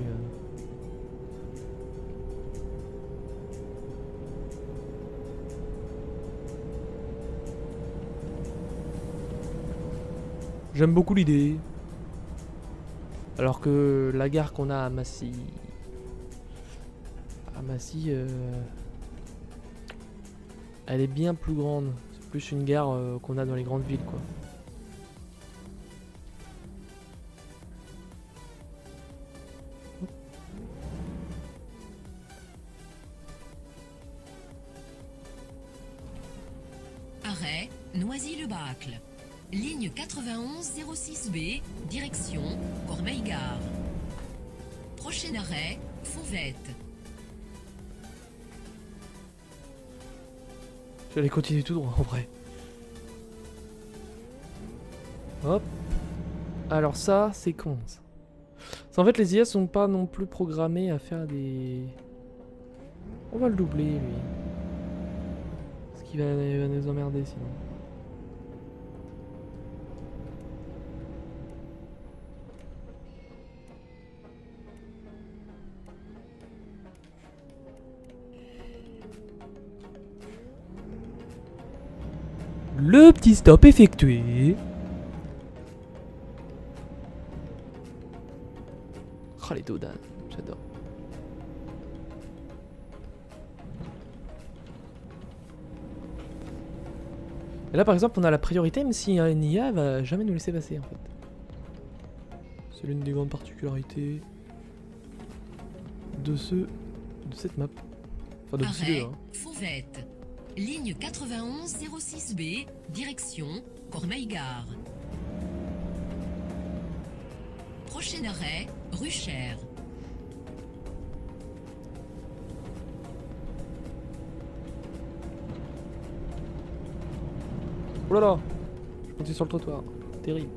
J'aime beaucoup l'idée. Alors que la gare qu'on a à Massy... À Massy... Euh, elle est bien plus grande. C'est plus une gare euh, qu'on a dans les grandes villes, quoi. Arrêt, Noisy-le-Bacle. Ligne quatre-vingt-onze zéro six B, direction Cormeilles-Gare. Prochain arrêt, Fauvette. J'allais continuer tout droit en vrai. Hop. Alors ça, c'est con. Ça. En fait, les I A sont pas non plus programmés à faire des... On va le doubler, lui. Parce qu'il va, il va nous emmerder sinon. Le petit stop effectué. Oh les dodanes, j'adore. Et là par exemple on a la priorité même si une I A elle va jamais nous laisser passer en fait. C'est l'une des grandes particularités de ce de cette map. Enfin de ce deux, hein. Fauvette. Ligne quatre-vingt-onze zéro six B, direction Cormeilles-Gare. Prochain arrêt, Ruchère. Oh là là, je continue sur le trottoir, terrible.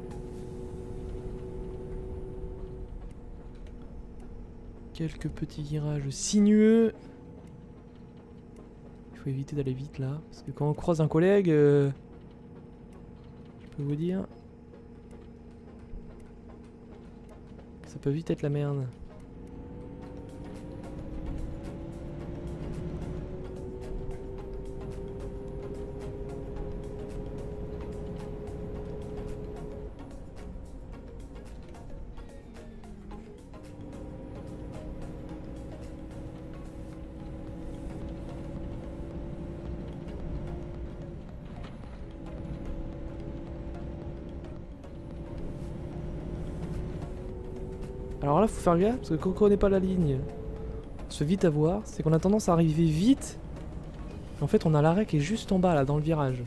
Quelques petits virages sinueux. Il faut éviter d'aller vite là, parce que quand on croise un collègue, euh, je peux vous dire, ça peut vite être la merde. Alors là, faut faire gaffe, parce que quand on connaît pas la ligne, on se fait vite avoir. C'est qu'on a tendance à arriver vite. En fait, on a l'arrêt qui est juste en bas, là, dans le virage.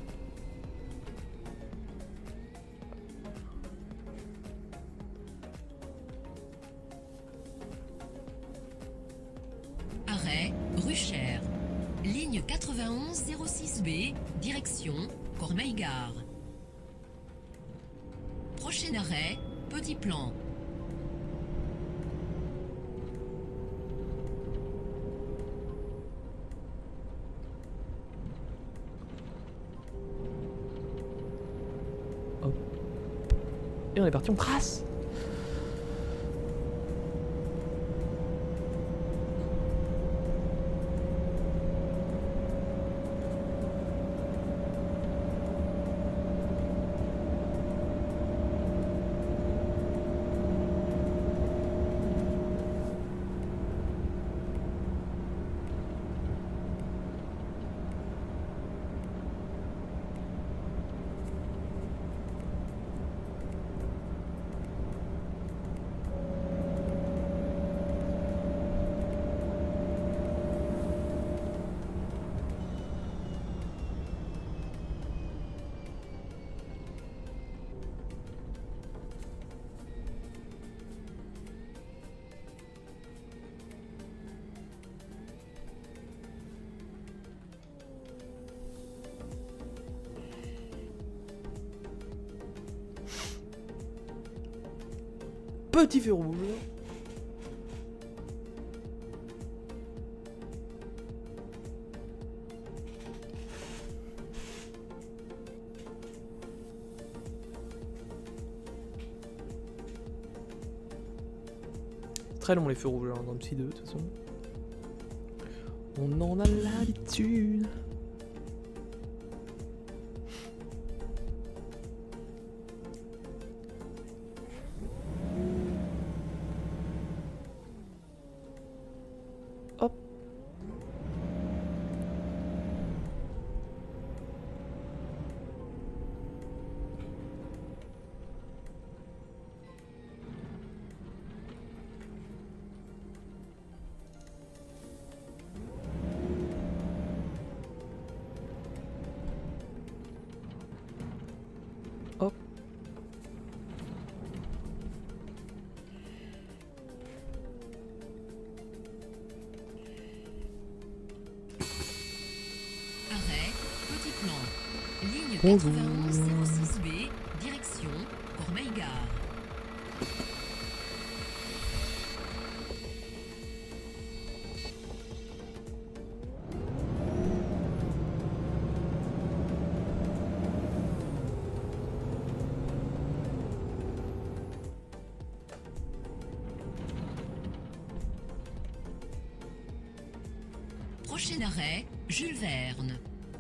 Arrêt, Rucher. Ligne quatre-vingt-onze zéro six B, direction Cormeilles-Gare. Prochain arrêt, Petit Plan. Et on est parti, on trace. Petit feu rouge. Très long les feux rouges hein, dans le petit deux de toute façon. On en a l'habitude. Hop. Hop. Arrêt, Petit Plan. Ligne Bonjour. quatre-vingt-onze zéro six B, direction Cormeilles-Gare. Prochain arrêt, Jules Verne.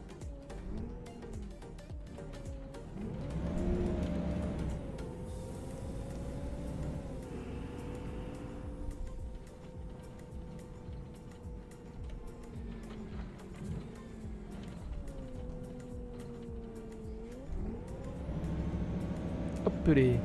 Hop les.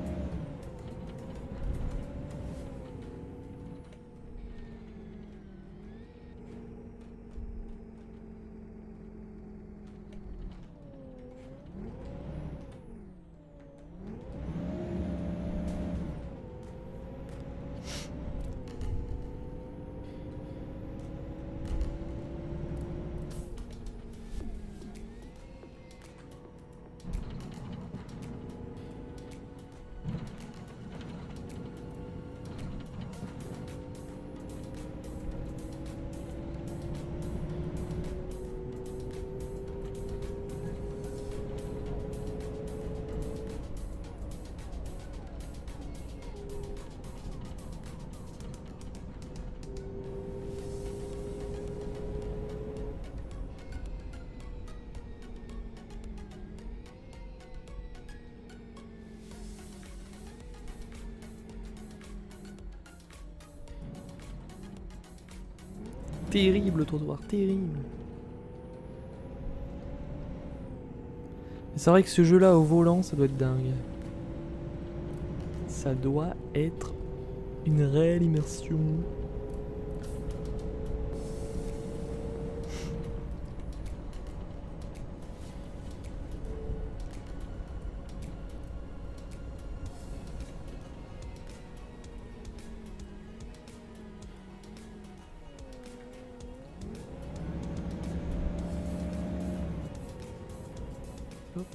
Terrible le trottoir, terrible. C'est vrai que ce jeu-là au volant, ça doit être dingue. Ça doit être Une réelle immersion. Hop.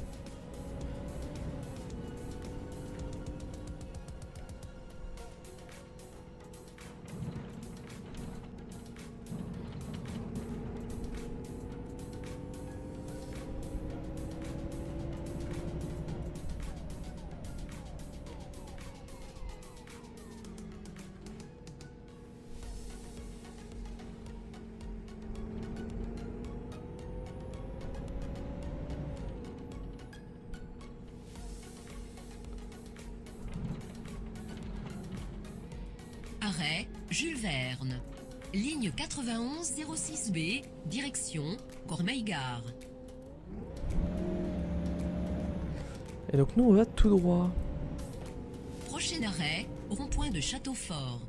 Arrêt, Jules Verne. Ligne quatre-vingt-onze zéro six B, direction Cormeilles-Gare. Et donc nous on va tout droit. Prochain arrêt, rond-point de Châteaufort.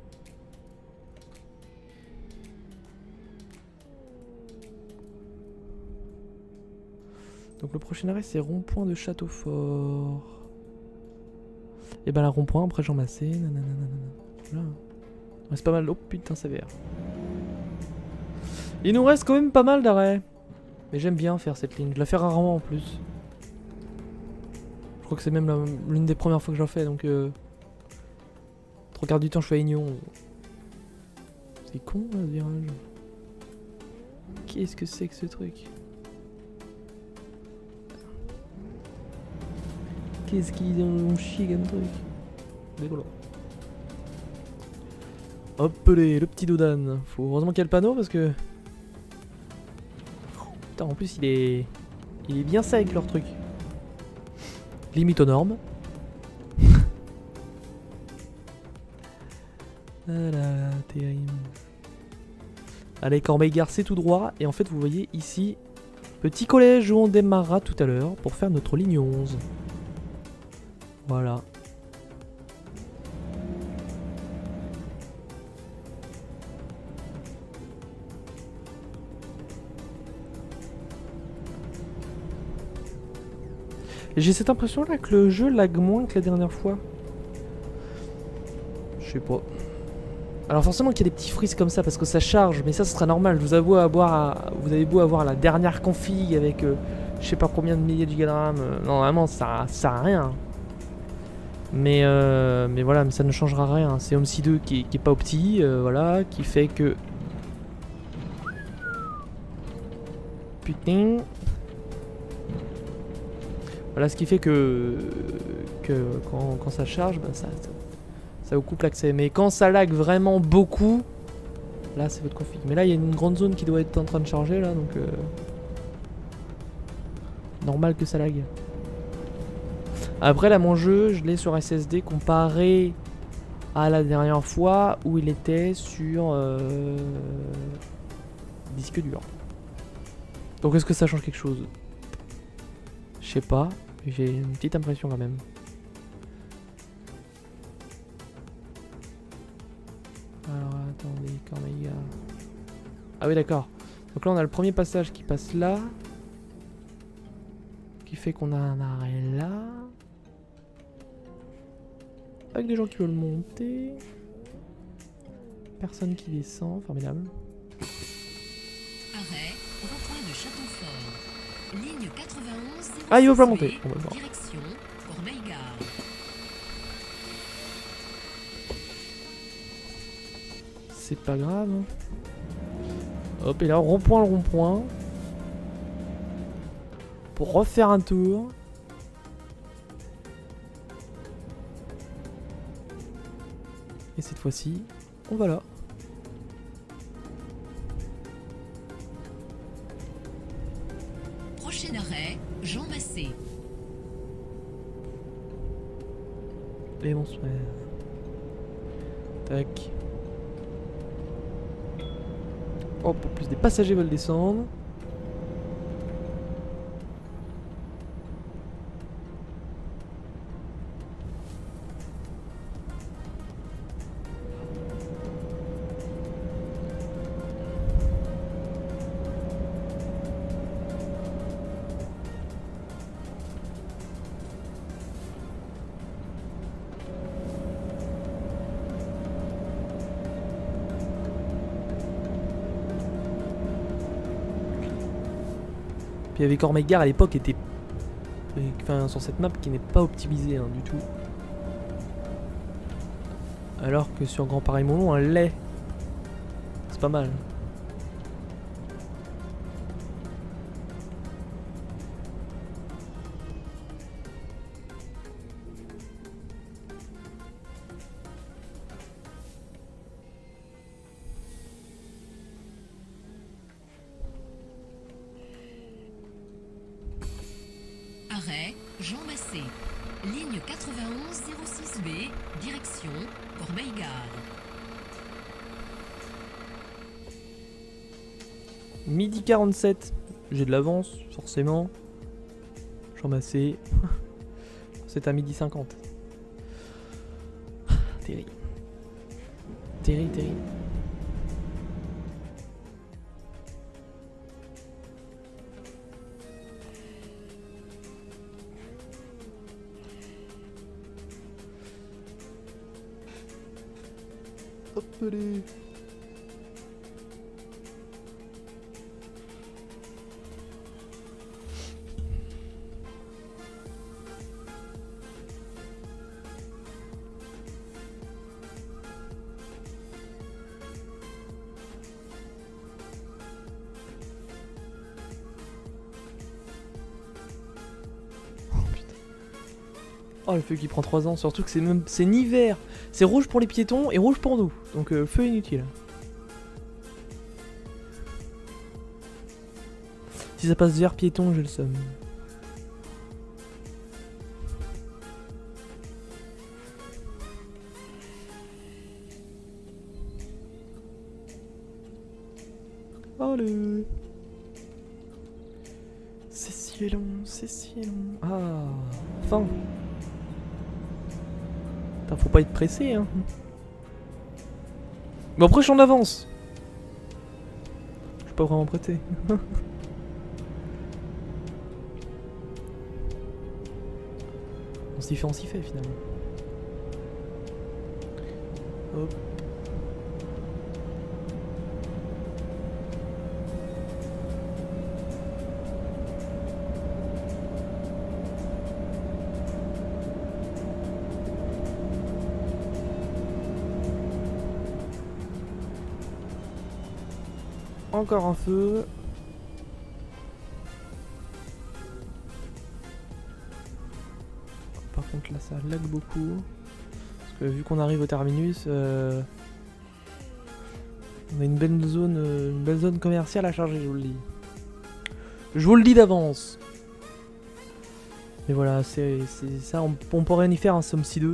Donc le prochain arrêt c'est rond-point de Châteaufort. Et ben la rond-point après Jean Massé. Nanana. Voilà. Ouais, c'est pas mal. Oh putain, c'est vert. Il nous reste quand même pas mal d'arrêts. Mais j'aime bien faire cette ligne. Je la fais rarement en plus. Je crois que c'est même l'une des premières fois que j'en fais. Donc, euh... trois quarts du temps, je fais Aignon. C'est con là, ce virage. Qu'est-ce que c'est que ce truc? Qu'est-ce qu'ils ont chié comme truc? Dégoûtant. Hop les, le petit Doudan. Faut heureusement qu'il y a le panneau parce que... Putain, en plus il est... Il est bien sec leur truc. Limite aux normes. Voilà, terrible. Allez, Cormeilles-Gare c'est tout droit. Et en fait vous voyez ici, petit collège où on démarrera tout à l'heure pour faire notre ligne onze. Voilà. J'ai cette impression là que le jeu lag moins que la dernière fois. Je sais pas. Alors forcément qu'il y a des petits frises comme ça parce que ça charge, mais ça ce sera normal. Vous avez beau avoir, vous avez beau avoir la dernière config avec euh, je sais pas combien de milliers de gigas de RAM. Euh, normalement ça, ça sert à rien. Mais euh, mais voilà, mais ça ne changera rien. C'est OMSI deux qui, qui est pas opti, euh, voilà, qui fait que... Putain. Voilà ce qui fait que, que quand, quand ça charge, bah ça, ça, ça vous coupe l'accès. Mais quand ça lag vraiment beaucoup, là c'est votre config. Mais là il y a une grande zone qui doit être en train de charger là, donc euh, normal que ça lag. Après là mon jeu, je l'ai sur S S D comparé à la dernière fois où il était sur euh, disque dur. Donc est-ce que ça change quelque chose ? Je sais pas, j'ai une petite impression quand même. Alors attendez, Cormeilles-Gare. Ah oui d'accord. Donc là on a le premier passage qui passe là. Qui fait qu'on a un arrêt là. Avec des gens qui veulent monter. Personne qui descend, formidable. Arrêt, rond-point de Châteaufort. Ligne quatre-vingt-onze zéro six Ah, il veut pas monter. On va le voir. Direction Cormeilles-Gare. C'est pas grave. Hop, et là, rond-point le rond-point. Pour refaire un tour. Et cette fois-ci, on va là. Prochain arrêt, Jean Massé. Et bonsoir. Tac. Hop, en plus des passagers veulent descendre. Puis avec Cormeilles-Gare à l'époque était... Enfin sur cette map qui n'est pas optimisée hein, du tout. Alors que sur Grand Paris-Moulon, elle l'est. C'est pas mal. Arrêt, Jean Massé. Ligne quatre-vingt-onze zéro six B, direction Cormeilles-Gare. Midi quarante-sept. J'ai de l'avance, forcément. Jean Massé. C'est à midi cinquante. Terry. Terry, Terry. Hop allez. Oh le feu qui prend trois ans, surtout que c'est même c'est ni vert, c'est rouge pour les piétons et rouge pour nous, donc euh, feu inutile. Si ça passe vert piéton, j'ai le seum. Allez. C'est si long, c'est si long. Ah, enfin. Faut pas être pressé hein. Mais après je suis en avance. Je suis pas vraiment prêté. On s'y fait, on s'y fait finalement. Hop. Encore un feu. Par contre là ça lag beaucoup. Parce que vu qu'on arrive au terminus, euh, on a une belle zone, une belle zone commerciale à charger, je vous le dis. Je vous le dis d'avance. Mais voilà, c'est ça, on, on pourrait en y faire un Somsi deux.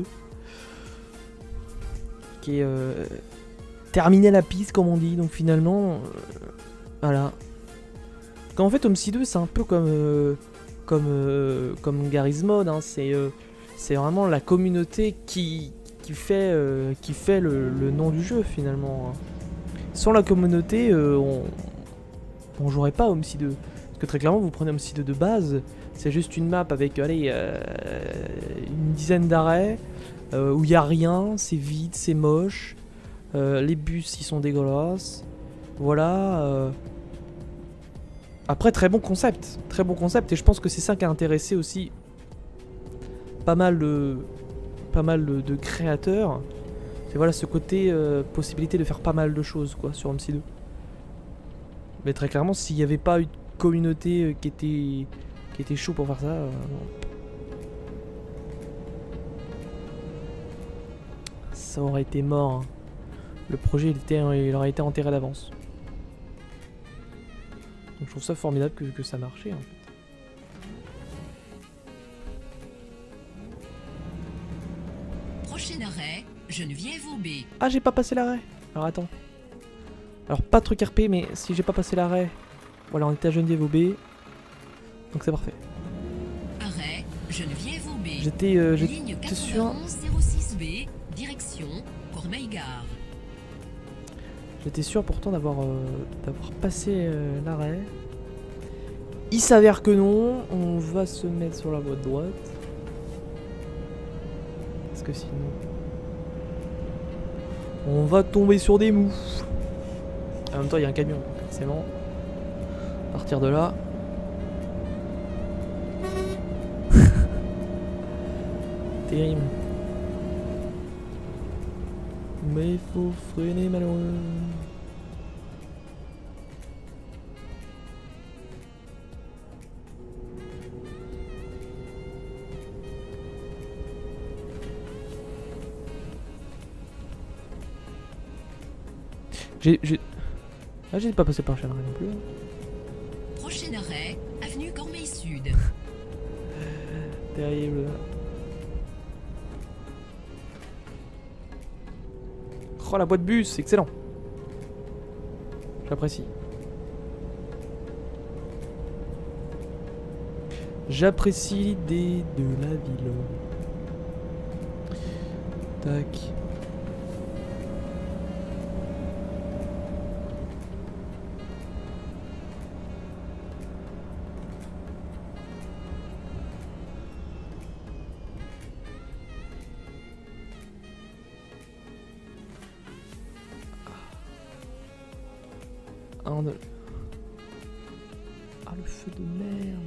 Qui est euh, terminer la piste comme on dit, donc finalement... Euh, voilà. Quand en fait Omsi deux c'est un peu comme euh, comme euh, comme Garry's Mod, hein. C'est euh, c'est vraiment la communauté qui qui fait euh, qui fait le, le nom du jeu finalement. Sans la communauté, euh, on on jouerait pas Omsi deux. Parce que très clairement, vous prenez Omsi deux de base, c'est juste une map avec allez euh, une dizaine d'arrêts euh, où il y a rien, c'est vide, c'est moche, euh, les bus ils sont dégueulasses. Voilà. Euh... Après, très bon concept. Très bon concept. Et je pense que c'est ça qui a intéressé aussi pas mal de, pas mal de, de créateurs. C'est voilà ce côté euh, possibilité de faire pas mal de choses quoi sur Omsi deux. Mais très clairement, s'il n'y avait pas eu de communauté euh, qui était qui était chaud pour faire ça, euh, ça aurait été mort. Hein. Le projet il, était, il aurait été enterré d'avance. Donc je trouve ça formidable que, que ça marchait en fait. Prochain arrêt, Geneviève-au-B. Ah j'ai pas passé l'arrêt. Alors attends. Alors pas de truc R P mais si j'ai pas passé l'arrêt. Voilà on était à Geneviève-au-B. Donc c'est parfait. Arrêt, Geneviève-au-B. J'étais euh, Ligne j'étais sûr. quatre-vingt-onze zéro six B, direction Cormeilles-Gare. J'étais sûr pourtant d'avoir euh, d'avoir passé euh, l'arrêt. Il s'avère que non. On va se mettre sur la voie de droite. Parce que sinon... on va tomber sur des mous. En même temps il y a un camion. Forcément. À partir de là... terrible. Mais il faut freiner malheureux. J'ai... j'ai... Ah, j'ai pas passé par Challeray non plus. Prochain arrêt, avenue Cormeilles Sud. Terrible. Oh, la boîte bus, excellent. J'apprécie. J'apprécie l'idée de la ville. Tac. Ah, on a... ah, le feu de merde.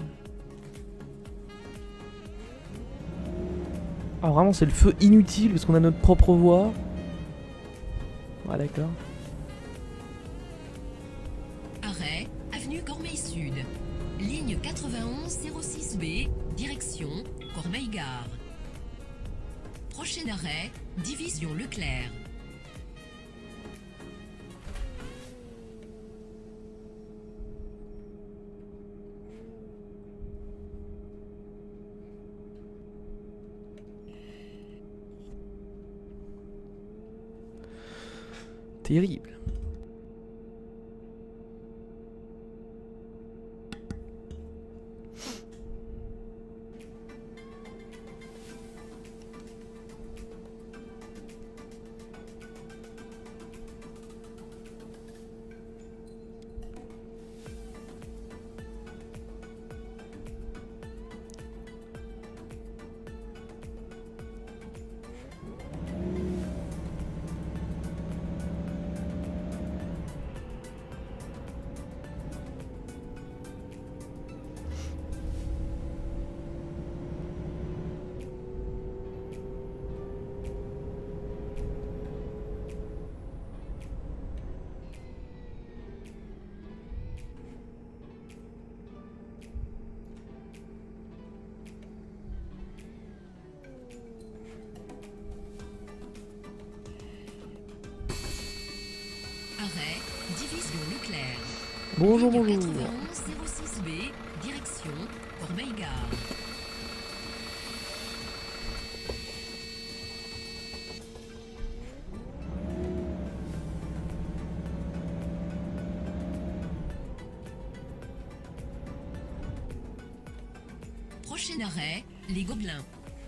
Ah, vraiment, c'est le feu inutile parce qu'on a notre propre voie. Ouais, d'accord. Arrêt, avenue Cormeilles Sud. Ligne quatre-vingt-onze zéro six B, direction Cormeilles-Gare. Prochain arrêt, division Leclerc. Terrible. Arrêt, division Leclerc. Bonjour, Ligne bonjour. quatre-vingt-onze zéro six B, direction Cormeilles-Gare. Prochain arrêt, les Gobelins.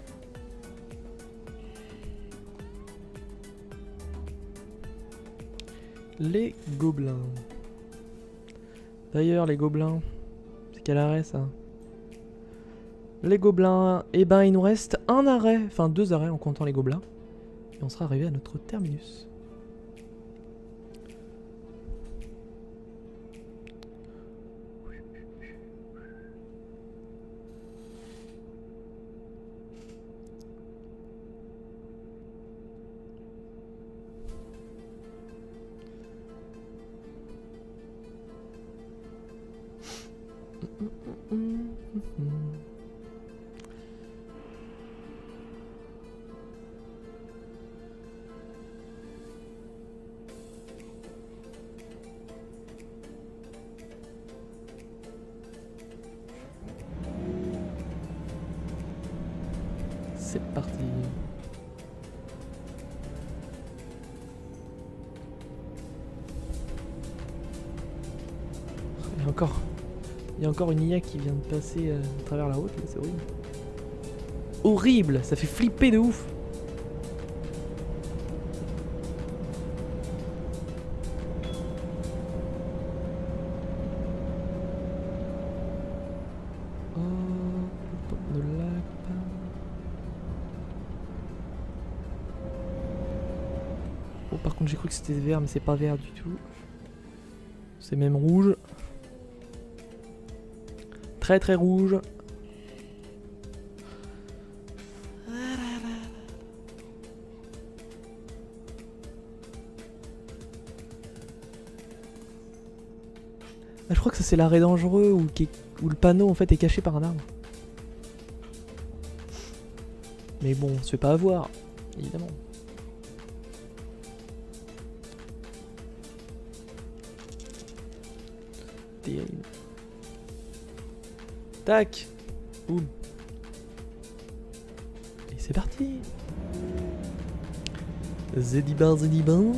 Les gobelins. D'ailleurs, les gobelins, c'est quel arrêt ça? Les gobelins, et eh ben il nous reste un arrêt, enfin deux arrêts en comptant les gobelins. Et on sera arrivé à notre terminus. C'est parti. Il y a encore, il y a encore une I A qui vient de passer euh, à travers la route, c'est horrible. Horrible, ça fait flipper de ouf. Oh, ne lag pas. Oh, par contre j'ai cru que c'était vert, mais c'est pas vert du tout. C'est même rouge. Très très rouge. Ah, je crois que ça c'est l'arrêt dangereux où, qui est- où le panneau en fait est caché par un arbre. Mais bon, on se fait pas avoir, évidemment. Terrible. Tac. Boum. Et c'est parti. Zedibar Zediban.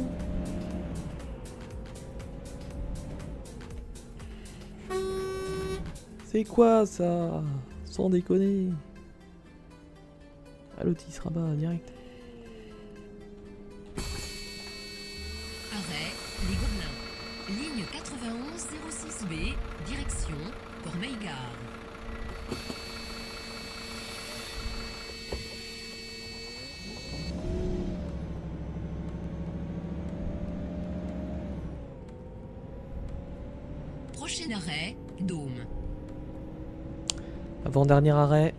C'est quoi ça? Sans déconner. Ah, l'autre il sera bas direct. Arrêt, les Gobelins. Ligne quatre-vingt-onze zéro six B, direction Cormeilles-Gare. Prochain arrêt, Dôme. Avant-dernier arrêt.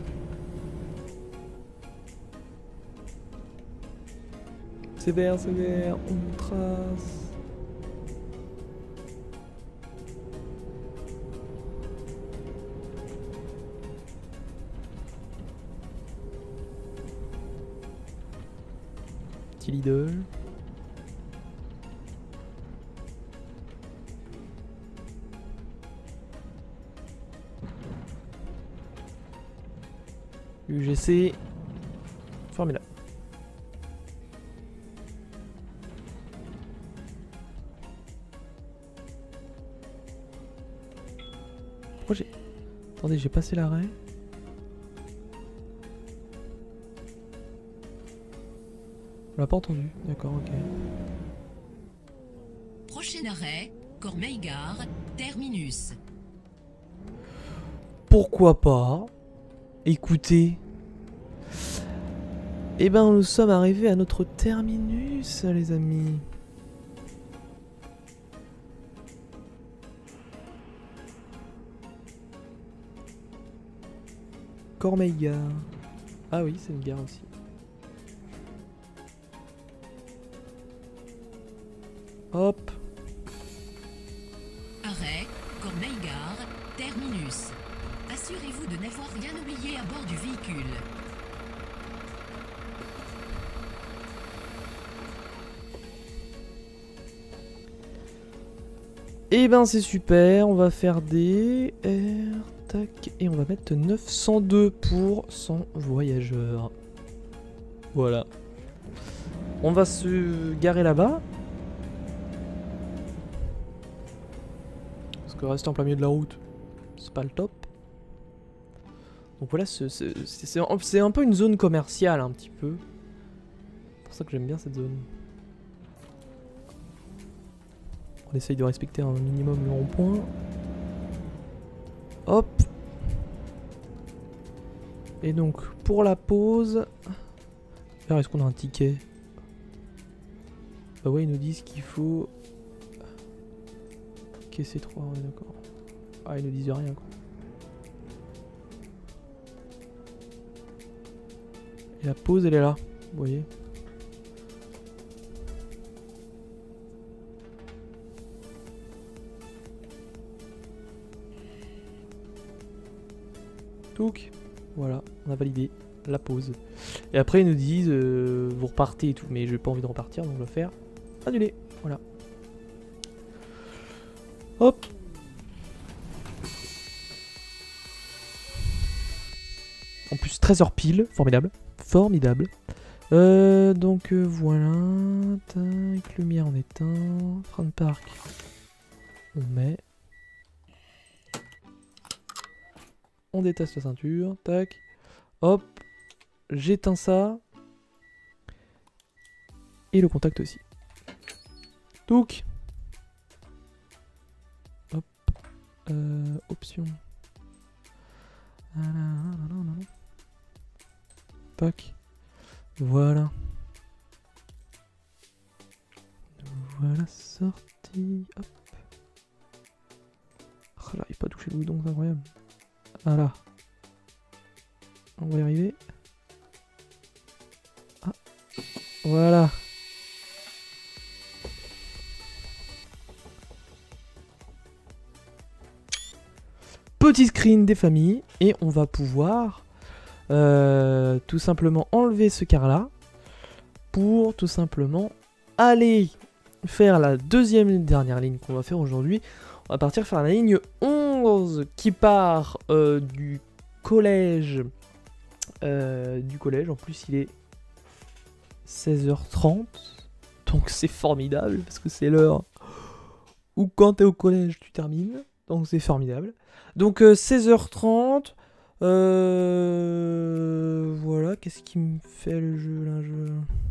C'est vert, c'est vert, on trace. Petit Lidl. U G C. Formidable. Pourquoi j'ai... Attendez, j'ai passé l'arrêt. On l'a pas entendu. D'accord, ok. Prochain arrêt, Cormeilles-Gare, terminus. Pourquoi pas? Écoutez. Eh ben, nous sommes arrivés à notre terminus, les amis. Cormeilles-Gare. Ah oui, c'est une gare aussi. Hop. Arrêt, Cormeilles-Gare, terminus. Assurez-vous de n'avoir rien oublié à bord du véhicule. Eh ben c'est super, on va faire des R, tac, et on va mettre neuf cent deux pour cent voyageurs. Voilà. On va se garer là-bas. Parce que rester en plein milieu de la route, c'est pas le top. Donc voilà, c'est un peu une zone commerciale un petit peu. C'est pour ça que j'aime bien cette zone. On essaye de respecter un minimum le rond-point. Hop. Et donc, pour la pause... Est-ce qu'on a un ticket? Bah ouais, ils nous disent qu'il faut... Q C trois, ouais d'accord. Ah, ils nous disent rien quoi. Et la pause, elle est là, vous voyez. Donc, voilà, on a validé la pause. Et après ils nous disent euh, vous repartez et tout, mais j'ai pas envie de repartir donc je vais faire annuler. Voilà. Hop. En plus treize heures pile, formidable. Formidable. Euh, donc euh, voilà. Tac, lumière en éteint. Frein de parc. On met. On détache la ceinture, tac, hop, j'éteins ça, et le contact aussi. Donc, hop, euh, option, tac, voilà, voilà sorti, hop, oh là, il n'a pas touché le bouton, c'est incroyable. Voilà. On va y arriver. Ah. Voilà. petit screen des familles et on va pouvoir euh, tout simplement enlever ce car là pour tout simplement aller faire la deuxième et dernière ligne qu'on va faire aujourd'hui. On va partir faire la ligne onze qui part euh, du collège. Euh, du collège, en plus il est seize heures trente. Donc c'est formidable parce que c'est l'heure où quand t'es au collège tu termines. Donc c'est formidable. Donc euh, seize heures trente. Euh... Voilà, qu'est-ce qui me fait le jeu là je...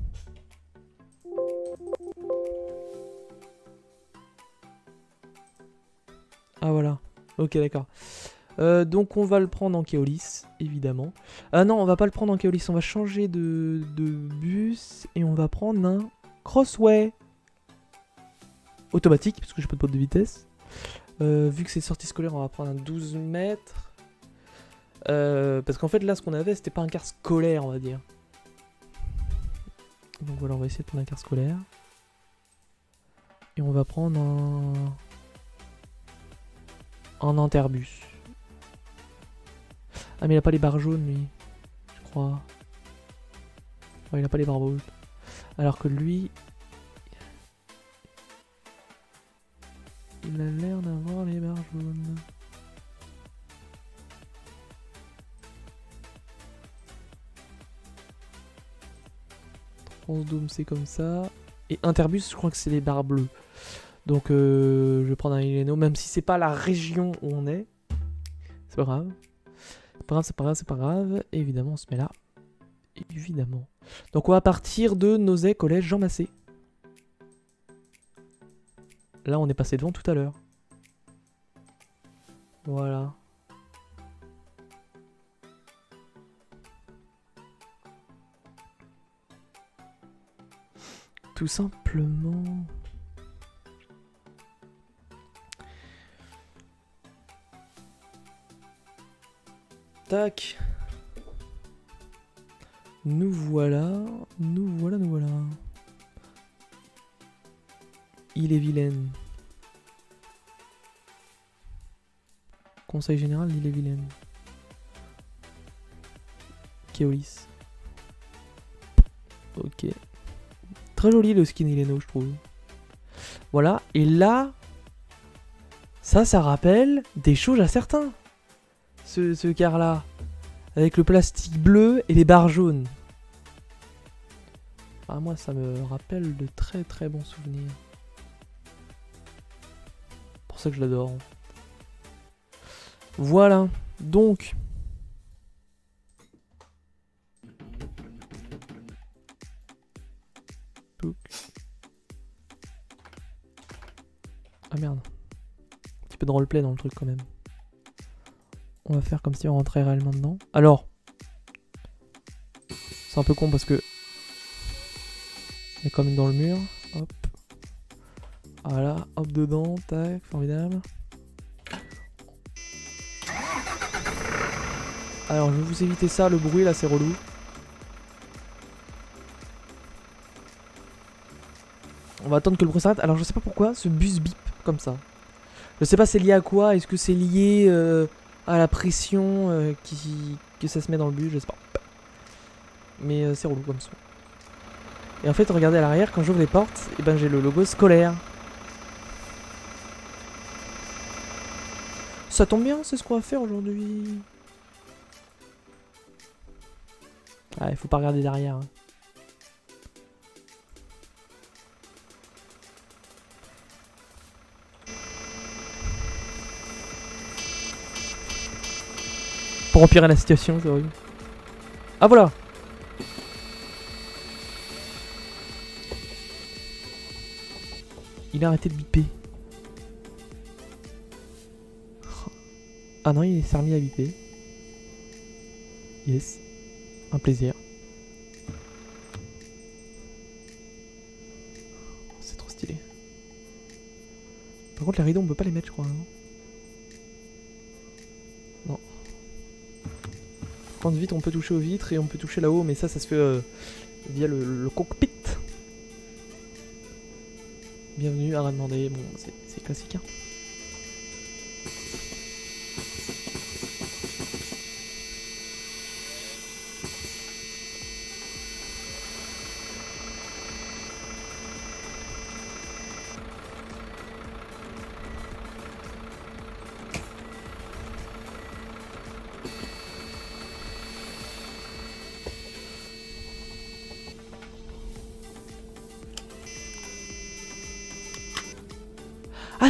Ah voilà, ok d'accord. Euh, donc on va le prendre en Keolis, évidemment. Ah non, on va pas le prendre en Keolis, on va changer de, de bus et on va prendre un Crossway. Automatique, parce que j'ai pas de boîte de vitesse. Euh, vu que c'est sortie scolaire, on va prendre un douze mètres. Euh, parce qu'en fait là, ce qu'on avait, c'était pas un car scolaire, on va dire. Donc voilà, on va essayer de prendre un car scolaire. Et on va prendre un... un interbus. Ah mais il a pas les barres jaunes lui, je crois. Ouais, il a pas les barres jaunes. Alors que lui... il a l'air d'avoir les barres jaunes. Transdome c'est comme ça. Et interbus je crois que c'est les barres bleues. Donc euh, je vais prendre un Ileno, même si c'est pas la région où on est. C'est pas grave. C'est pas grave, c'est pas grave, c'est pas grave. Et évidemment, on se met là. Évidemment. Donc on va partir de Nozay, collège Jean Massé. Là, on est passé devant tout à l'heure. Voilà. Tout simplement... Tac. Nous voilà, nous voilà, nous voilà. Il est vilaine. Conseil général, il est vilaine. Keolis. Ok. Très joli le skin Ileno, je trouve. Voilà, et là, ça, ça rappelle des choses à certains. Ce, ce car là, avec le plastique bleu et les barres jaunes. Ah moi ça me rappelle de très très bons souvenirs. Pour ça que je l'adore. Voilà, donc. Ah merde. Un petit peu de roleplay dans le truc quand même. On va faire comme si on rentrait réellement dedans. Alors, c'est un peu con parce que on est quand même dans le mur. Hop. Voilà, hop dedans, tac, formidable. Alors, je vais vous éviter ça, le bruit là, c'est relou. On va attendre que le bruit s'arrête. Alors, je sais pas pourquoi ce bus bip comme ça. Je sais pas c'est lié à quoi. Est-ce que c'est lié euh, à la pression euh, qui, que ça se met dans le bus, je sais pas. Mais euh, c'est relou comme ça. Et en fait, regardez à l'arrière, quand j'ouvre les portes, et ben j'ai le logo scolaire. Ça tombe bien, c'est ce qu'on va faire aujourd'hui. Ah, il faut pas regarder derrière. Hein. Pour empirer la situation, c'est horrible. Ah voilà. Il a arrêté de biper. Ah non, il s'est remis à biper. Yes. Un plaisir. C'est trop stylé. Par contre, les rideaux, on peut pas les mettre, je crois. Hein. Non. Par contre, vite, on peut toucher aux vitres et on peut toucher là-haut, mais ça, ça se fait euh, via le, le cockpit. Bienvenue à demander. Bon, c'est classique. Hein.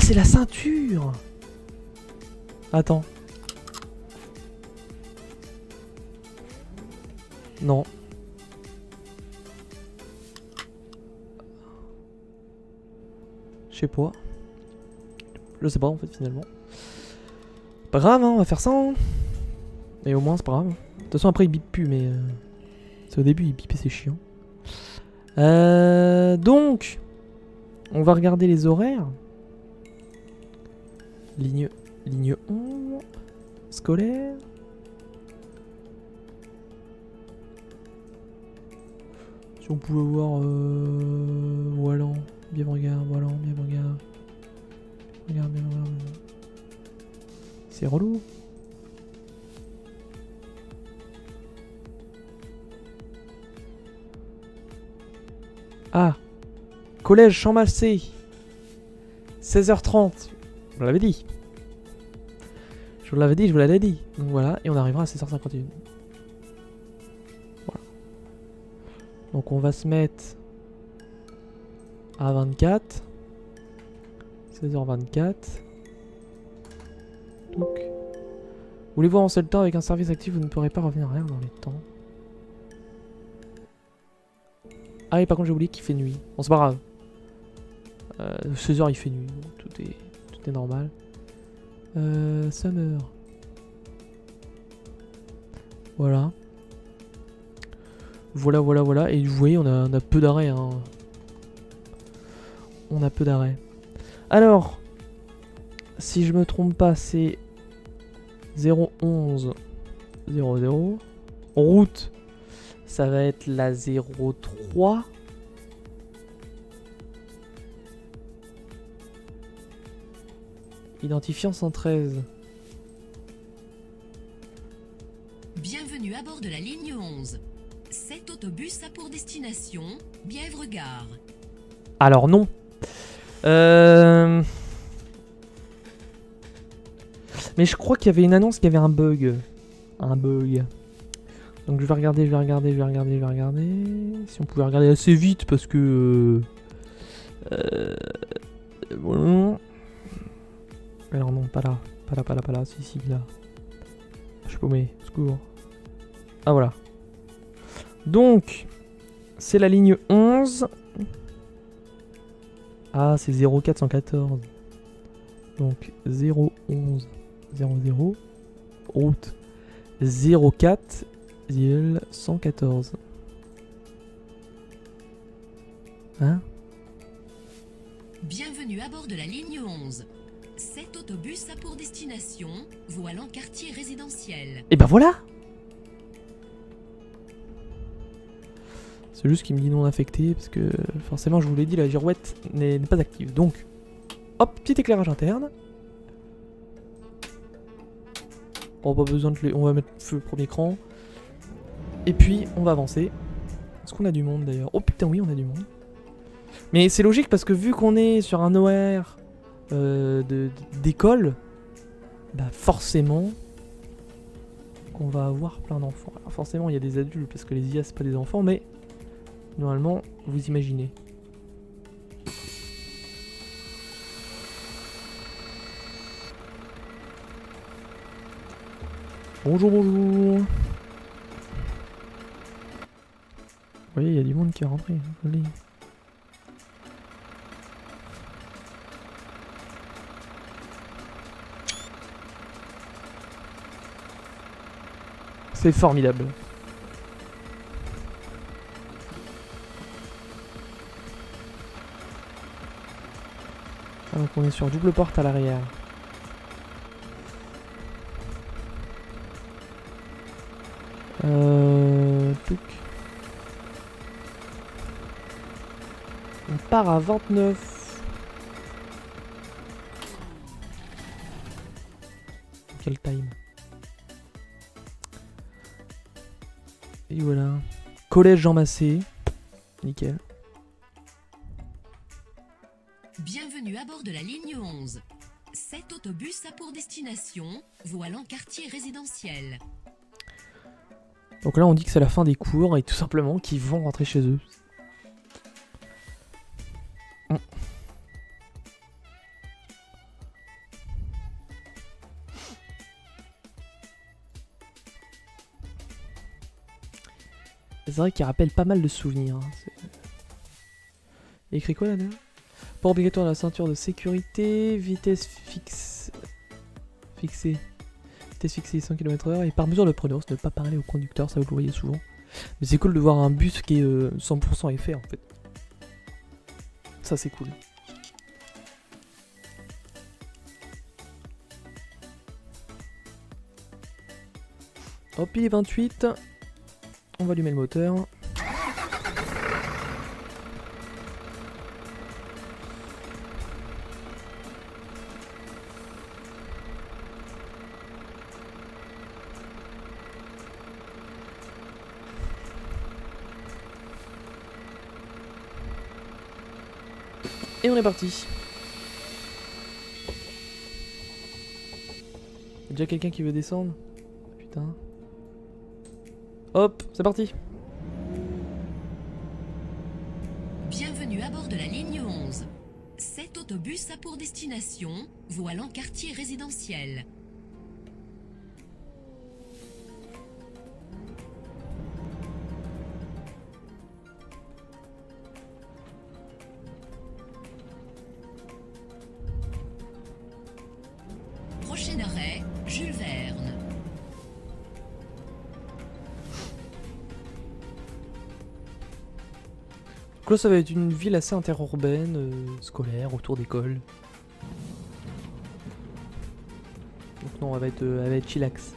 c'est la ceinture. Attends. Non. Je sais pas. Je sais pas en fait finalement. Pas grave, hein, on va faire ça. Hein. Et au moins c'est pas grave. De toute façon après il bip plus mais... Euh... C'est au début il bip et c'est chiant. Euh, donc... On va regarder les horaires. Ligne, ligne onze. Scolaire. Si on pouvait voir... Euh... Voilà. Bien regard, voilà, bien regard. Regarde, bien regarde. C'est relou. Ah. Collège Champmassé. seize heures trente. Je vous l'avais dit. Je vous l'avais dit, je vous l'avais dit. Donc voilà, et on arrivera à seize heures cinquante et un. Voilà. Donc on va se mettre à vingt-quatre. seize heures vingt-quatre. Donc. Voulez-vous avancer le temps avec un service actif, vous ne pourrez pas revenir à rien dans les temps. Ah et par contre j'ai oublié qu'il fait nuit. Bon c'est pas grave. Euh, seize heures il fait nuit. Bon, tout, est, tout est normal. Euh, Summer. Voilà. Voilà, voilà, voilà. Et vous voyez, on a, on a peu d'arrêt. Hein. On a peu d'arrêt. Alors, si je me trompe pas, c'est zéro onze zéro zéro. Route, ça va être la zéro trois. Identifiant cent treize. Bienvenue à bord de la ligne onze. Cet autobus a pour destination Bièvre-Gare. Alors non. Euh... Mais je crois qu'il y avait une annonce qui avait un bug. Un bug. Donc je vais regarder, je vais regarder, je vais regarder, je vais regarder. Si on pouvait regarder assez vite parce que... Euh... euh... Bon. Alors non, pas là. Pas là, pas là, pas là. Si, si, là. Je suis paumé. Secours. Ah voilà. Donc, c'est la ligne onze. Ah, c'est zéro quatre cent quatorze. Donc, zéro onze zéro zéro. Route zéro quatre cent quatorze. Hein? Bienvenue à bord de la ligne onze. Cet autobus a pour destination Voilans-Quartier résidentiel. Et ben voilà! C'est juste qu'il me dit non affecté parce que forcément je vous l'ai dit, la girouette n'est pas active. Donc, hop, petit éclairage interne. Bon, pas besoin de les... On va mettre feu au premier cran. Et puis, on va avancer. Est-ce qu'on a du monde d'ailleurs? Oh putain oui, on a du monde. Mais c'est logique parce que vu qu'on est sur un horaire euh, d'école, bah forcément qu'on va avoir plein d'enfants. Alors forcément il y a des adultes parce que les I A c'est pas des enfants, mais normalement vous imaginez. Bonjour, bonjour. Vous voyez, il y a du monde qui est rentré. Allez. C'est formidable. Ah, donc on est sur double porte à l'arrière. Euh... Touc. On part à vingt-neuf. Quel time? Et voilà. Collège Jean Massé. Nickel. Bienvenue à bord de la ligne onze. Cet autobus a pour destination Voilans-Quartier résidentiel. Donc là on dit que c'est la fin des cours et tout simplement qu'ils vont rentrer chez eux. C'est vrai qu'il rappelle pas mal de souvenirs. Hein. Écrit quoi là déjà? Port obligatoire de la ceinture de sécurité, vitesse fixe... fixée. Vitesse fixée cent kilomètres heure et par mesure de prudence, ne pas parler au conducteur, ça vous le voyez souvent. Mais c'est cool de voir un bus qui est euh, cent pour cent effet en fait. Ça c'est cool. Hop, il est vingt-huit. On va allumer le moteur. Et on est parti. Y'a déjà quelqu'un qui veut descendre? Putain. Hop, c'est parti. Bienvenue à bord de la ligne onze. Cet autobus a pour destination Voualans-Quartier résidentiel. Prochain arrêt, Jules Verne. Donc là ça va être une ville assez interurbaine, euh, scolaire, autour d'écoles. Donc non, elle va être, euh, elle va être chillax.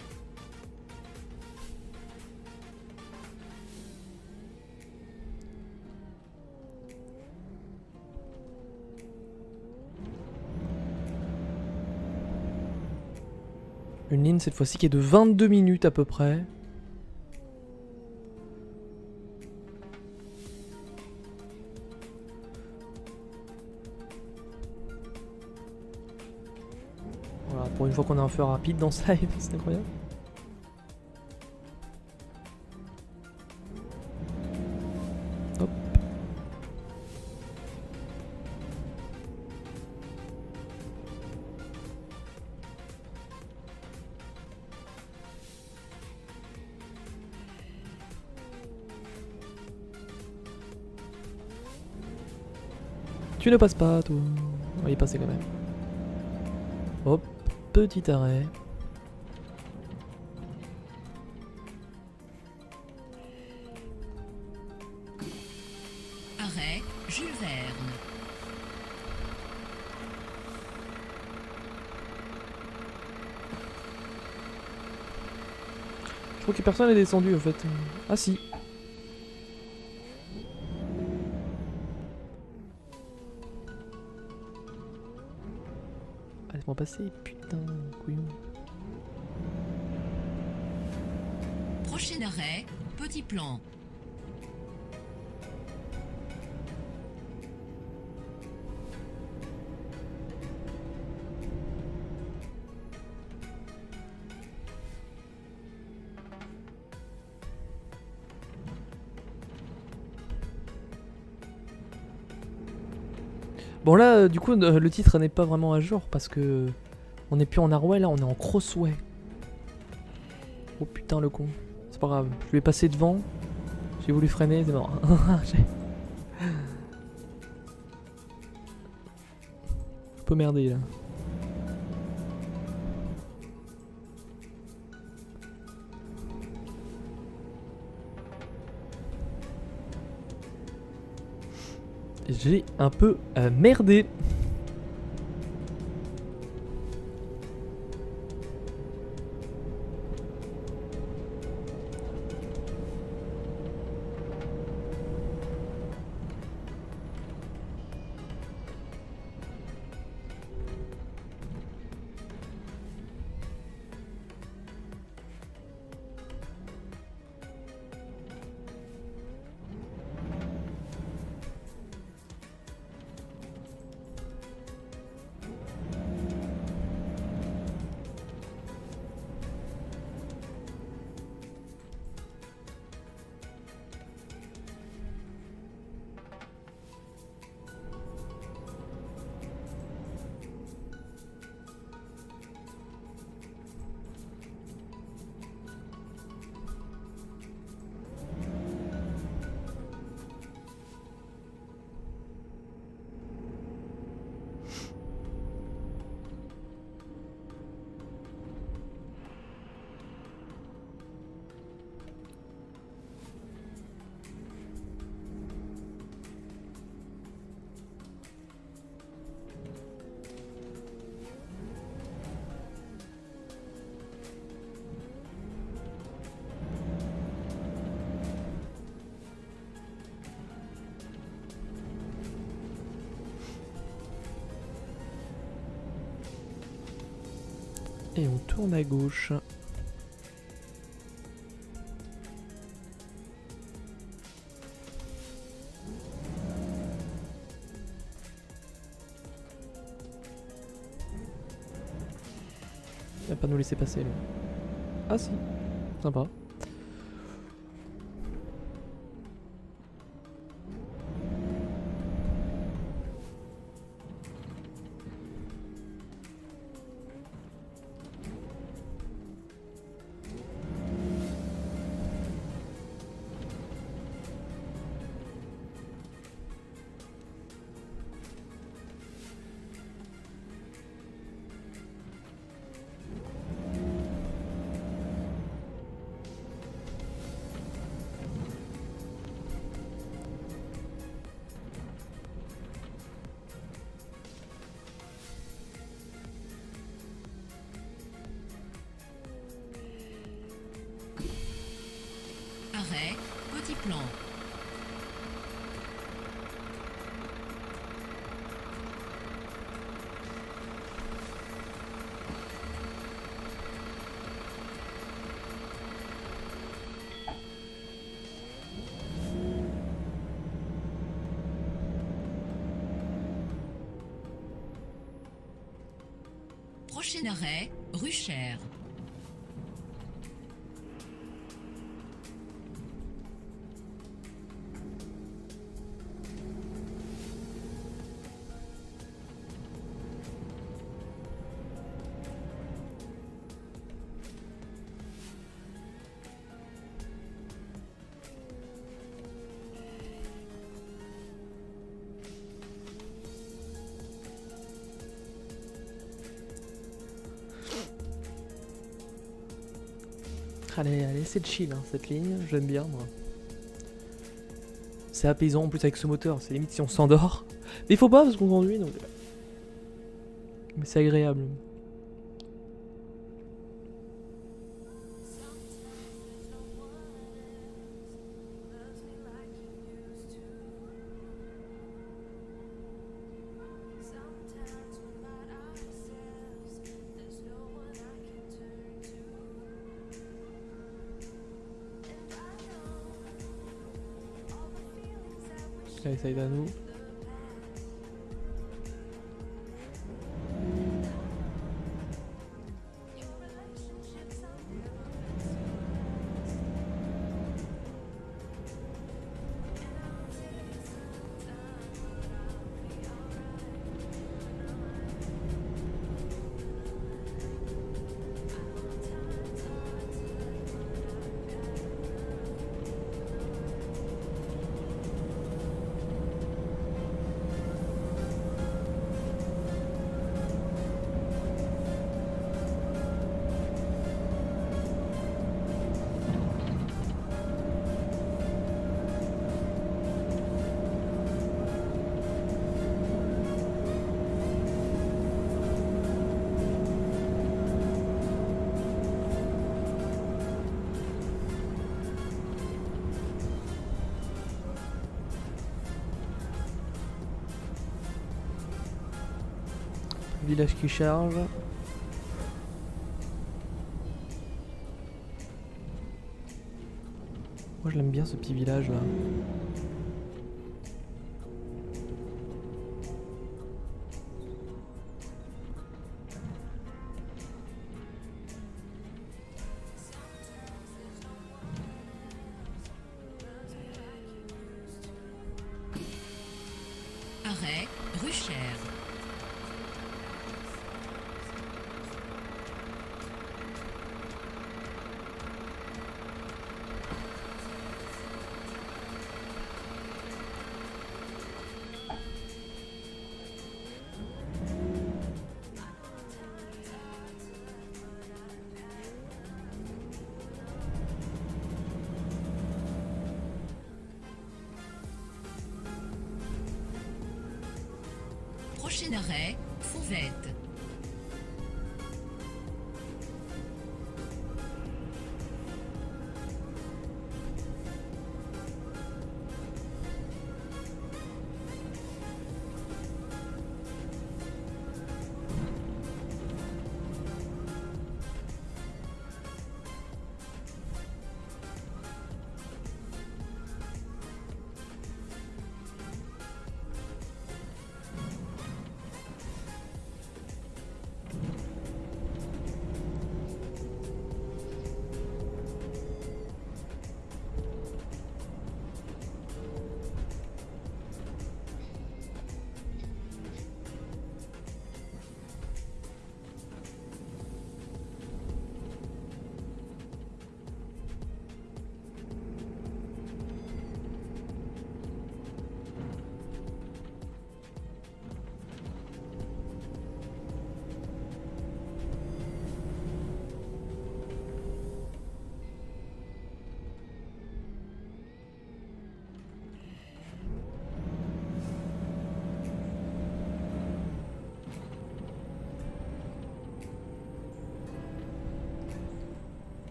Une ligne cette fois-ci qui est de vingt-deux minutes à peu près. Voilà, pour une fois qu'on a un feu rapide dans ce live, c'est incroyable. Hop. Tu ne passes pas, toi. On va y passer quand même. Hop, petit arrêt. Arrêt, Jules Verne. Je crois que personne n'est descendu en fait. Ah si. Ah, laisse-moi passer, putain, couillon. Prochain arrêt, Petit Plan. Bon là, euh, du coup, euh, le titre n'est pas vraiment à jour parce que on n'est plus en Arway, là, on est en Crossway. Oh putain le con. C'est pas grave, je lui ai passé devant. J'ai voulu freiner, c'est mort. Un peu merdé là. J'ai un peu euh, merdé. Et on tourne à gauche. Il va pas nous laisser passer lui. Ah si, sympa. Arrêt, petit plan. Prochain arrêt, Ruchère. Allez, allez, c'est chill hein, cette ligne, j'aime bien moi. C'est apaisant en plus avec ce moteur, c'est limite si on s'endort. Mais il faut pas parce qu'on conduit donc. Mais c'est agréable. Allez, ça aide à nous. Village qui charge. Moi je l'aime bien ce petit village là. Arrêt, Ruchère. Prochain arrêt, Fauvette.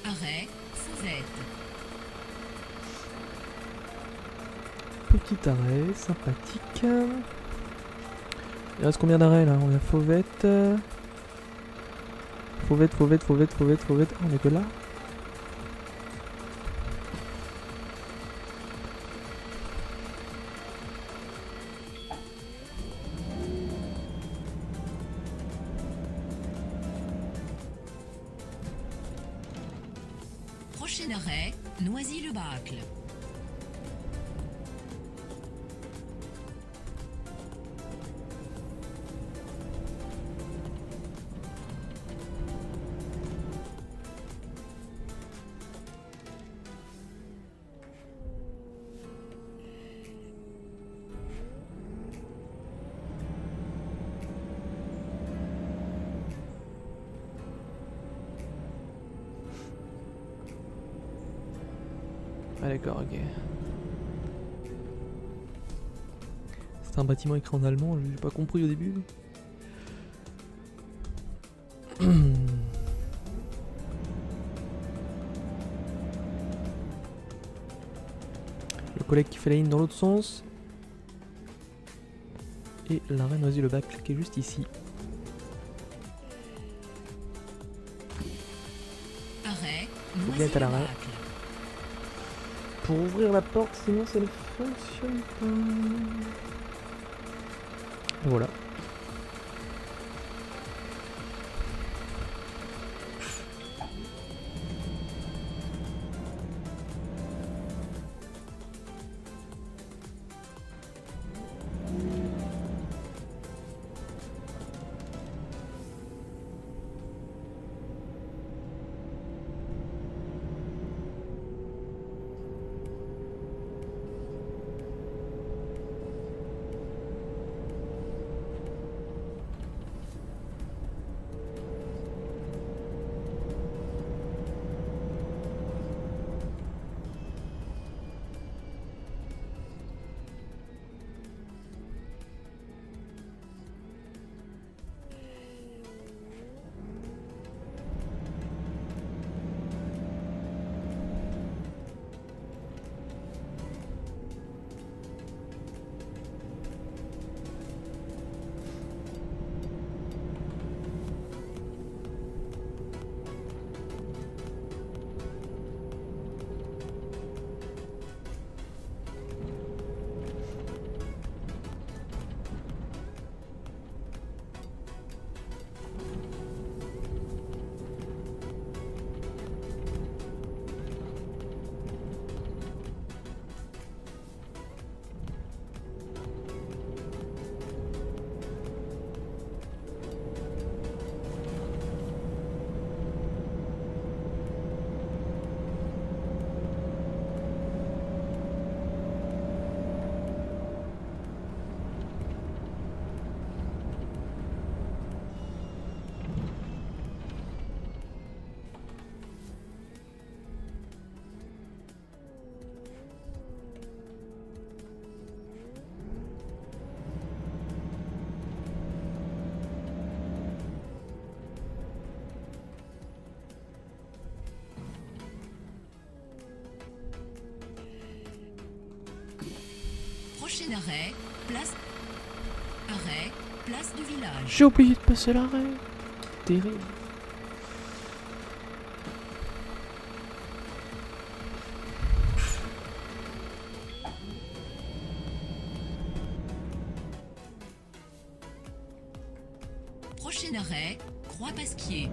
Arrêt, Fauvette. Petit arrêt, sympathique. Il reste combien d'arrêts là? On a Fauvette. Fauvette, Fauvette, Fauvette, Fauvette, Fauvette. Ah, on est que là. Prochain arrêt, Noisy-le-Bacle. Ah d'accord, ok. C'est un bâtiment écrit en allemand, j'ai pas compris au début. Le collègue qui fait la ligne dans l'autre sens. Et l'arrêt Noisy-le-Bacle qui est juste ici. Arrêt, Faut bien être à l'arrêt. Noisy-le-Bacle. Pour ouvrir la porte, sinon ça ne fonctionne pas. Voilà. Prochain arrêt, place. Arrêt, place du village. J'ai oublié de passer l'arrêt. Terrible. Prochain arrêt, Croix-Pasquier.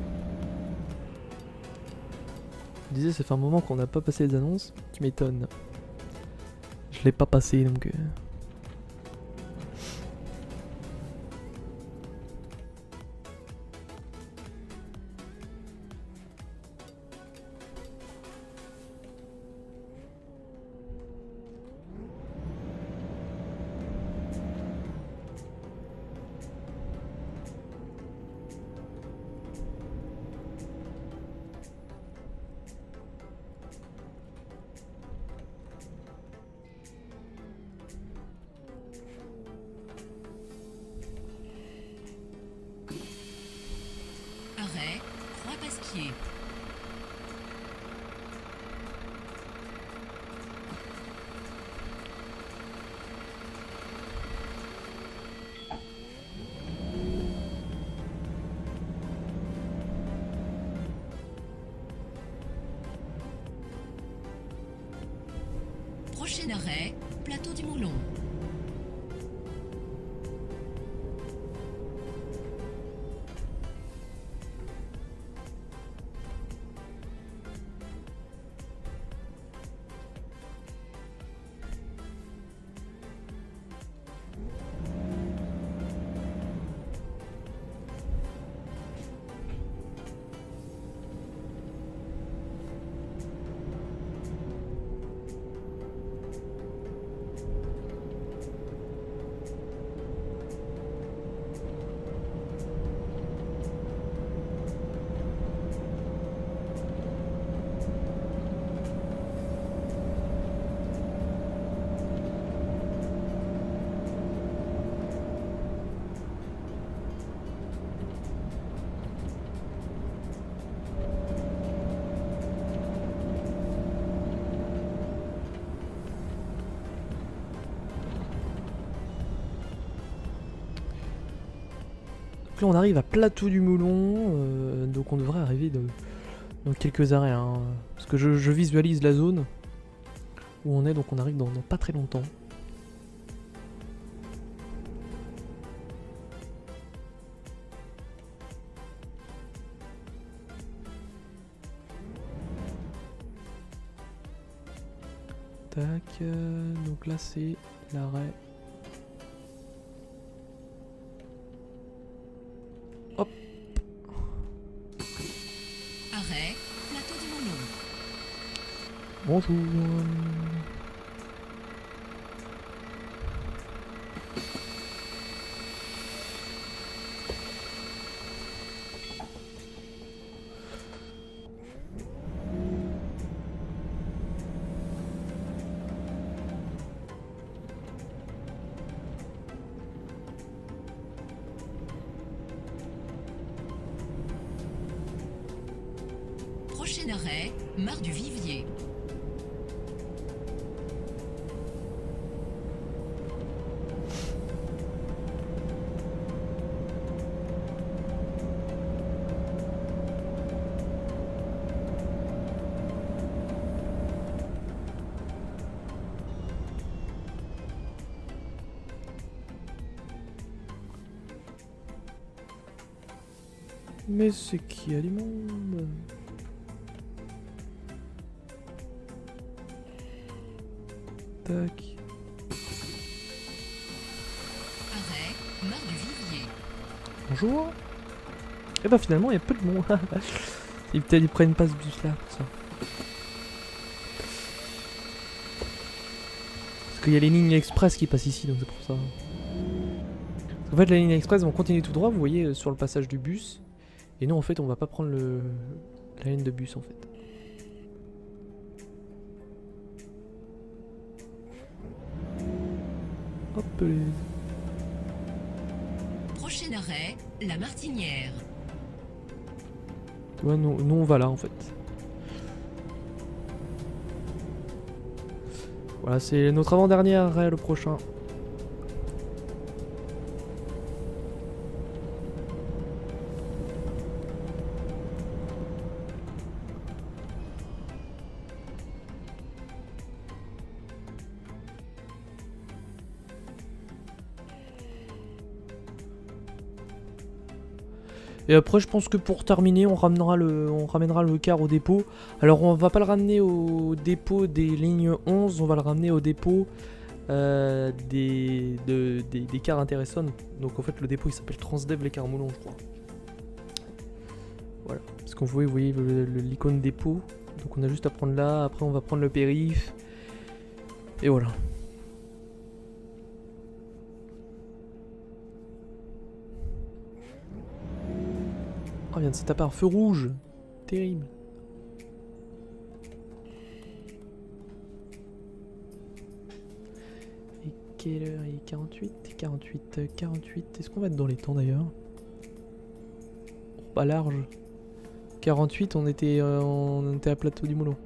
Je disais, ça fait un moment qu'on n'a pas passé les annonces. Tu m'étonnes. Je l'ai pas passé donc. Euh... Arrêt, Croix-Pasquier. Prochain arrêt, plateau du Moulon. Là on arrive à Plateau du Moulon, euh, donc on devrait arriver de, dans quelques arrêts, hein, parce que je, je visualise la zone où on est, donc on arrive dans, dans pas très longtemps. Tac, euh, donc là c'est l'arrêt. Hop. Arrêt, plateau du Moulon. Bonjour. Prochain arrêt, Mare du Vivier. Mais c'est qui a du monde? Tac. Arrêt, Mare du Vivier. Bonjour. Et bah finalement il y a peu de monde. Ils peut-être ils prennent pas ce bus là pour ça. Parce qu'il y a les lignes express qui passent ici, donc c'est pour ça. En fait, les lignes express vont continuer tout droit, vous voyez, euh, sur le passage du bus. Et nous, en fait, on va pas prendre le la ligne de bus, en fait. Hop les... Prochain arrêt, La Martinière. Tu vois, nous, nous, on va là, en fait. Voilà, c'est notre avant-dernier arrêt, le prochain. Et après je pense que pour terminer on ramènera le, on ramènera le car au dépôt. Alors on va pas le ramener au dépôt des lignes onze, on va le ramener au dépôt euh, des, de, des, des cars intéressants. Donc en fait le dépôt il s'appelle Transdev les cars moulons je crois. Voilà, parce qu'on voit, vous voyez l'icône dépôt. Donc on a juste à prendre là, après on va prendre le périph. Et voilà. Oh, il vient de se taper un feu rouge. Terrible. Et quelle heure il est? Quarante-huit, quarante-huit, quarante-huit. Est-ce qu'on va être dans les temps d'ailleurs? Pas large. quarante-huit, on était, euh, on était à Plateau du Moulon.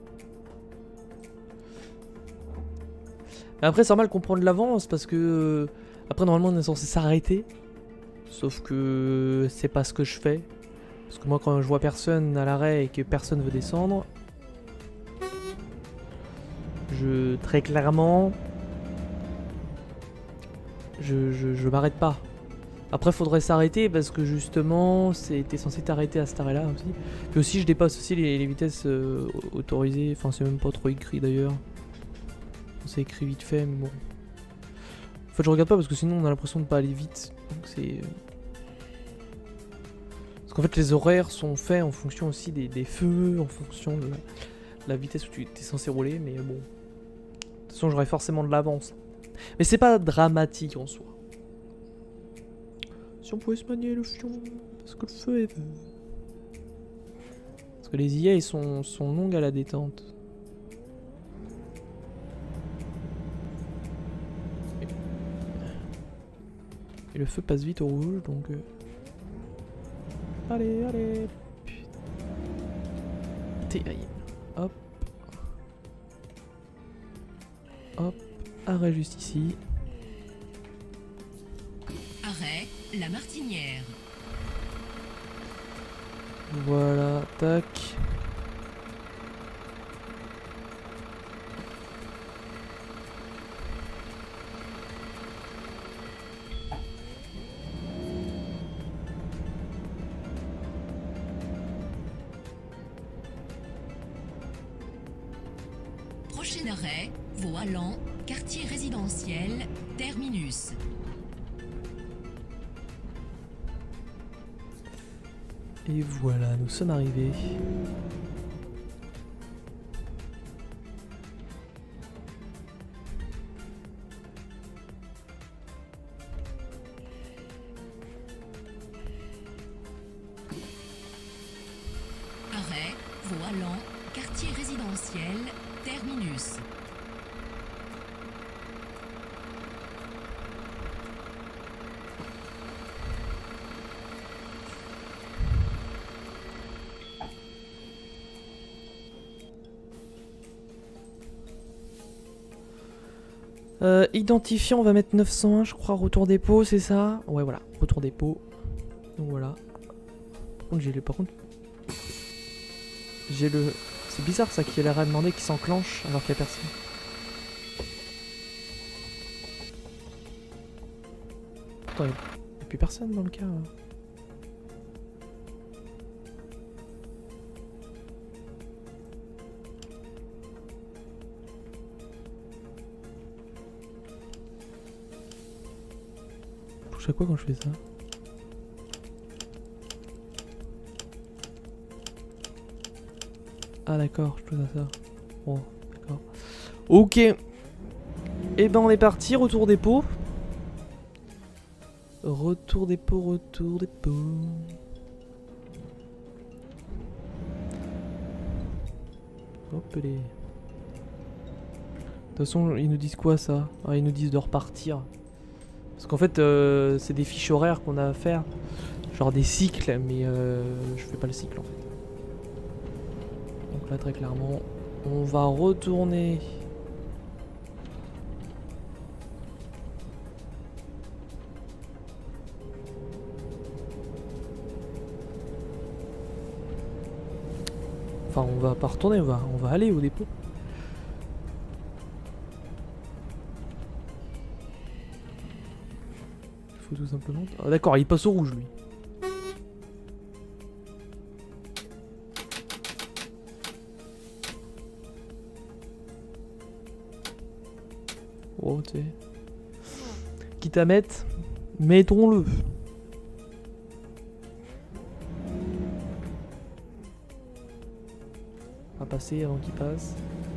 Après, c'est normal qu'on prend de l'avance parce que... Euh, après, normalement, on est censé s'arrêter. Sauf que c'est pas ce que je fais. Parce que moi quand je vois personne à l'arrêt et que personne veut descendre... Je, très clairement, je, je, je m'arrête pas. Après, faudrait s'arrêter parce que justement, c'était censé t'arrêter à cette arrêt-là aussi. Puis aussi, je dépasse aussi les, les vitesses euh, autorisées. Enfin, c'est même pas trop écrit d'ailleurs. C'est écrit vite fait, mais bon. En fait, je regarde pas parce que sinon, on a l'impression de pas aller vite. Donc c'est. Parce qu'en fait, les horaires sont faits en fonction aussi des, des feux, en fonction de la, la vitesse où tu es censé rouler. Mais bon. De toute façon, j'aurai forcément de l'avance. Mais c'est pas dramatique en soi. Si on pouvait se manier le fion, parce que le feu est... Parce que les I A ils sont, sont longues à la détente. Et le feu passe vite au rouge, donc... Euh... Allez, allez. Putain. Hop. Hop. Arrêt juste ici. Arrêt, la Martinière. Voilà, tac. Prochain arrêt, Vaux-Allan, quartier résidentiel, terminus. Et voilà, nous sommes arrivés. Arrêt, Vaux-Allan, quartier résidentiel, terminus. Euh, identifiant, on va mettre neuf cent un, je crois, retour dépôt, c'est ça? Ouais, voilà, retour dépôt. Donc voilà. Par contre, j'ai le... Par contre... J'ai le... C'est bizarre ça, qu'il y a l'air à demander qui s'enclenche alors qu'il n'y a personne. Attends, il n'y a plus personne dans le cas. Là. Je touche à quoi quand je fais ça? Ah d'accord, je touche à ça. Bon, d'accord. Ok. Et ben on est parti, retour dépôt. Retour dépôt, retour dépôt. Hop les. De toute façon, ils nous disent quoi ça? Ah, ils nous disent de repartir. Parce qu'en fait, euh, c'est des fiches horaires qu'on a à faire. Genre des cycles, mais euh, je fais pas le cycle en fait. Donc là, très clairement, on va retourner. Enfin, on va pas retourner, on va, on va aller au dépôt. Il faut tout simplement... Ah, d'accord, il passe au rouge, lui. Oh, tu sais. Quitte à mettre, mettons-le. On va passer avant qu'il passe.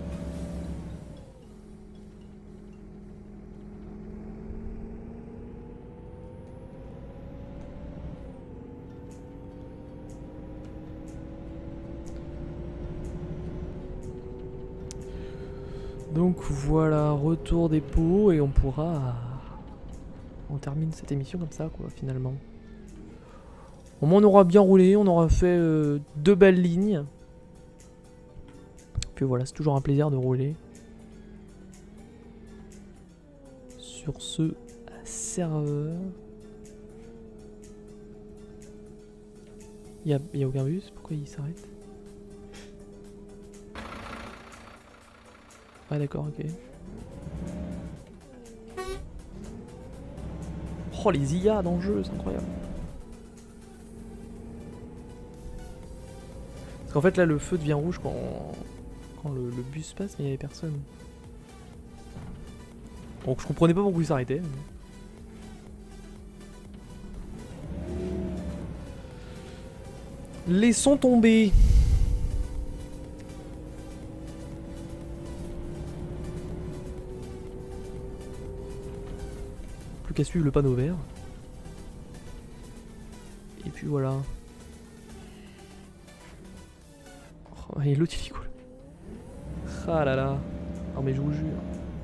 Donc voilà, retour des pots et on pourra... On termine cette émission comme ça quoi finalement. Au moins on aura bien roulé, on aura fait euh, deux belles lignes. Puis voilà, c'est toujours un plaisir de rouler. Sur ce serveur. Il n'y a, a aucun bus, pourquoi il s'arrête? Ah d'accord, ok. Oh les I A dans le jeu, c'est incroyable. Parce qu'en fait là le feu devient rouge quand, quand le, le bus passe mais il n'y avait personne. Donc je comprenais pas pourquoi il s'arrêtait. Laissons tomber. Plus qu'à suivre le panneau vert. Et puis voilà. Oh, et l'autre il est cool. Ah là là. Non mais je vous jure.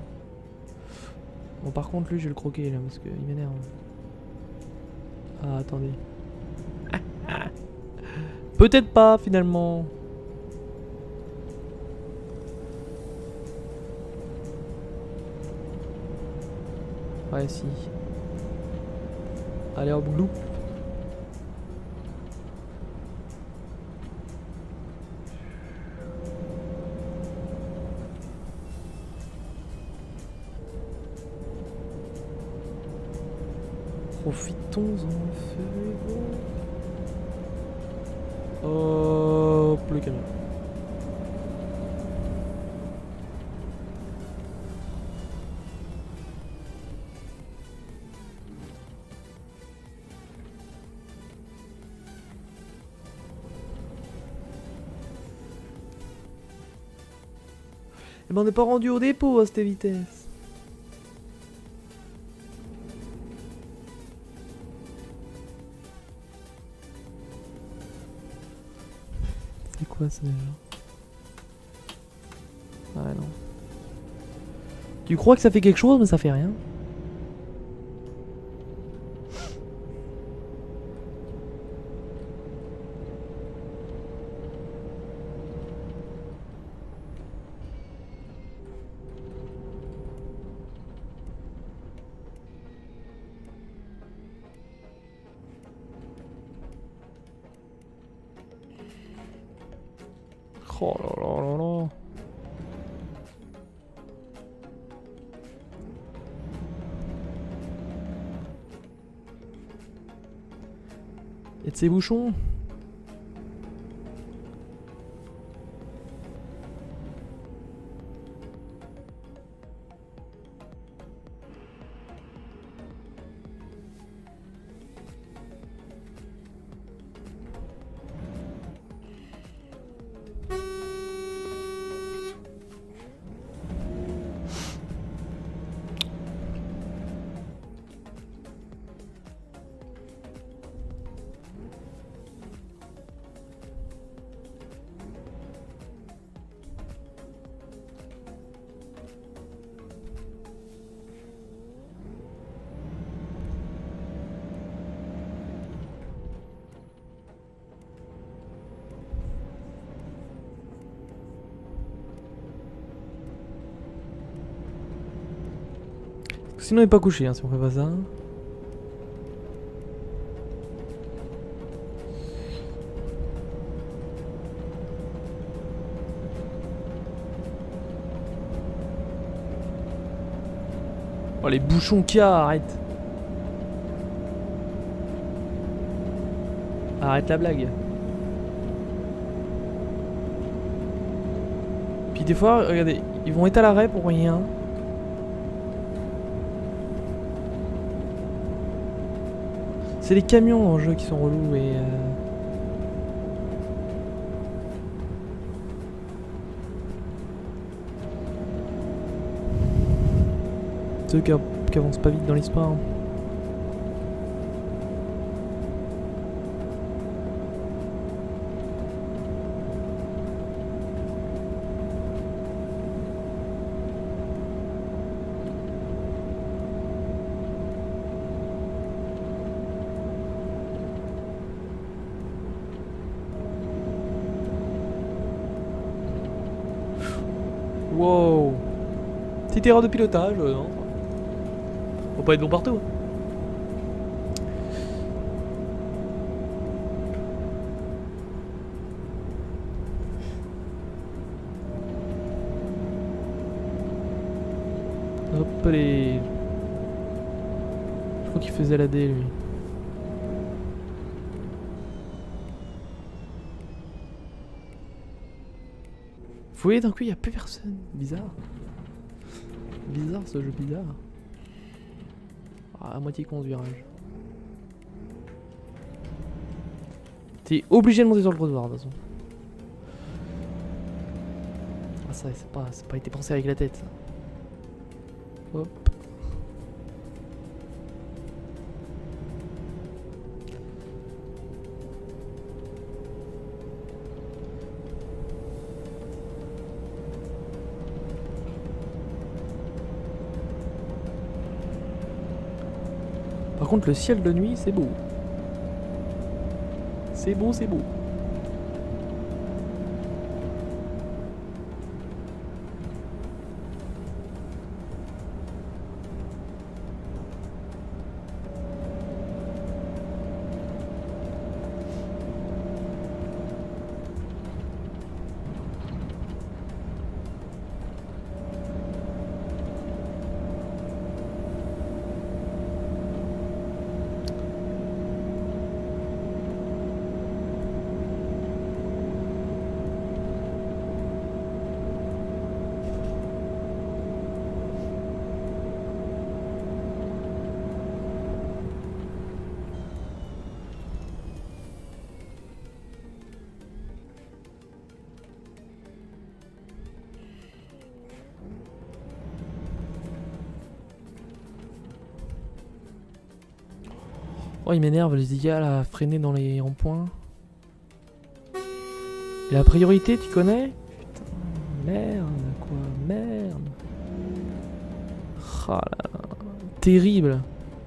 Bon par contre lui je vais le croquer là parce qu'il m'énerve. Ah attendez. Peut-être pas finalement. Ouais si. Allez hop glou. Profitons-en, feu. Hop, le camion. Eh ben on n'est pas rendu au dépôt à cette vitesse. C'est quoi ça déjà? Ah non. Tu crois que ça fait quelque chose mais ça fait rien. Oh là là là là. Et de ces bouchons. Sinon il est pas couché hein, si on fait pas ça. Oh les bouchons qu'il y a, arrête. Arrête la blague. Puis des fois, regardez, ils vont être à l'arrêt pour rien. C'est les camions dans le jeu qui sont relous et... Euh... Ceux qui, qui avancent pas vite dans l'histoire. Wow. Petite erreur de pilotage, euh, non? Faut pas être bon partout. Hop les. Je crois qu'il faisait la D lui. Vous voyez d'un coup il n'y a plus personne. Bizarre. Bizarre ce jeu bizarre. Ah, à moitié con ce virage. T'es obligé de monter sur le trottoir de toute façon. Ah ça c'est pas, c'est pas été pensé avec la tête ça. Hop. Par contre le ciel de nuit c'est beau. C'est beau, c'est beau. Oh, il m'énerve les gars à freiner dans les ronds-points. Et la priorité, tu connais? Putain, merde, quoi, merde. Ah là là, terrible.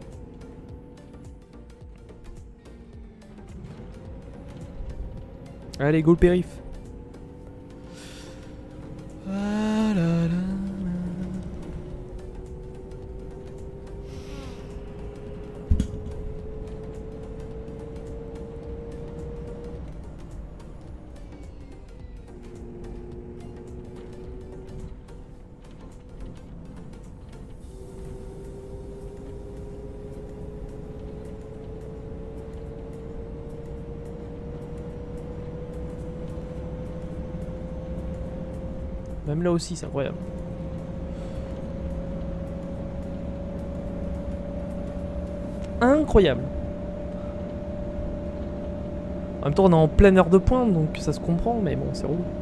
Allez, go le périph. Ah là là. Même là aussi, c'est incroyable. Incroyable. En même temps, on est en pleine heure de pointe, donc ça se comprend, mais bon, c'est relou.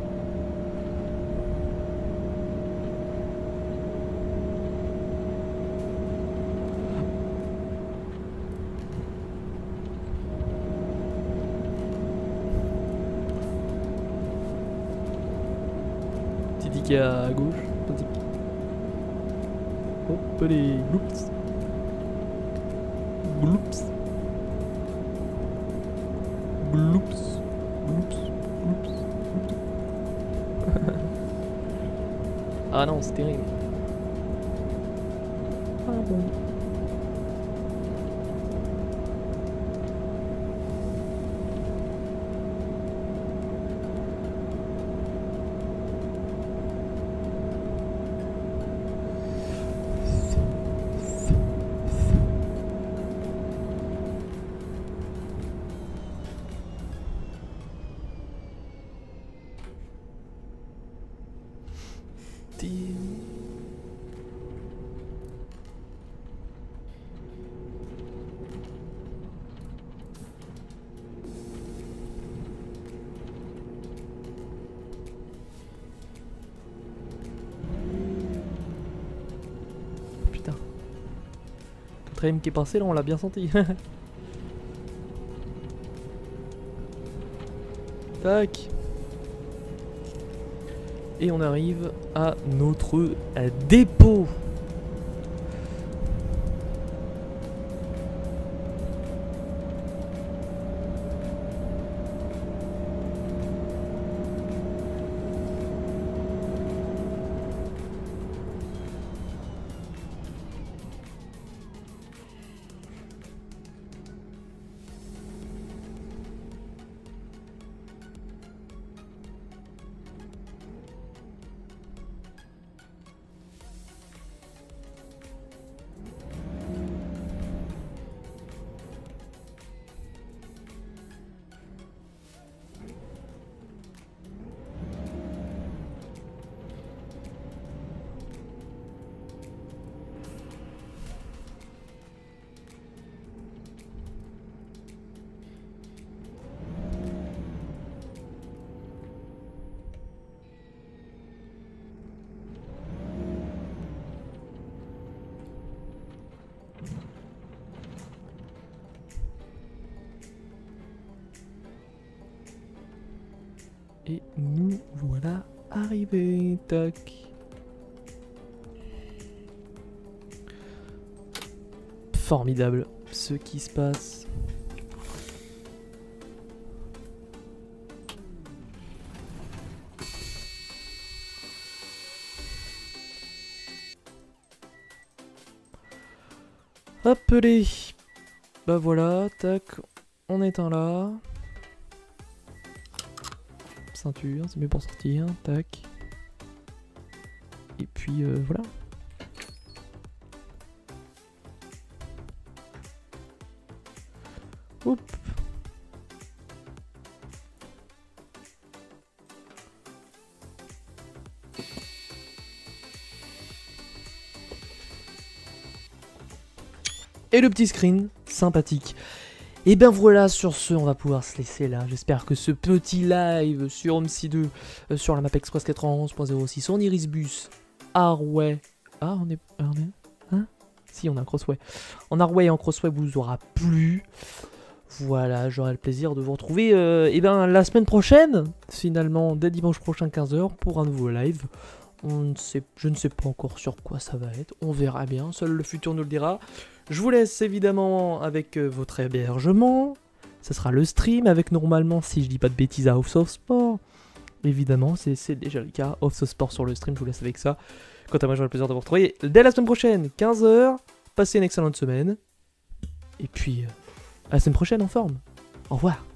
À gauche, hop les gloops, gloops, gloops, gloops, gloops. Ah non, c'est terrible. Ah bon. Putain. Quatrième qui est passé là, on l'a bien senti. Tac. Et on arrive à notre dépôt. arriver. Tac. Formidable ce qui se passe. Hop les. Bah voilà, tac. On éteint là. Ceinture, c'est mieux pour sortir, tac. Et puis euh, voilà. Oup. Et le petit screen, sympathique. Et ben voilà, sur ce, on va pouvoir se laisser là. J'espère que ce petit live sur Home C deux, euh, sur la map Express quatre-vingt-onze point zéro six, en Irisbus, Arway. Ah, on est... Ah, on est... Hein? Si, on a un crossway. En Arway et en crossway vous aura plu. Voilà, j'aurai le plaisir de vous retrouver euh, et ben, la semaine prochaine, finalement, dès dimanche prochain quinze heures, pour un nouveau live. On ne sait, je ne sais pas encore sur quoi ça va être, on verra bien, seul le futur nous le dira. Je vous laisse évidemment avec euh, votre hébergement, ça sera le stream avec normalement, si je dis pas de bêtises, à Off Soft Sport. Évidemment, c'est déjà le cas, Off Soft Sport sur le stream, je vous laisse avec ça. Quant à moi, j'aurai le plaisir de vous retrouver dès la semaine prochaine, quinze heures, passez une excellente semaine, et puis euh, à la semaine prochaine en forme. Au revoir.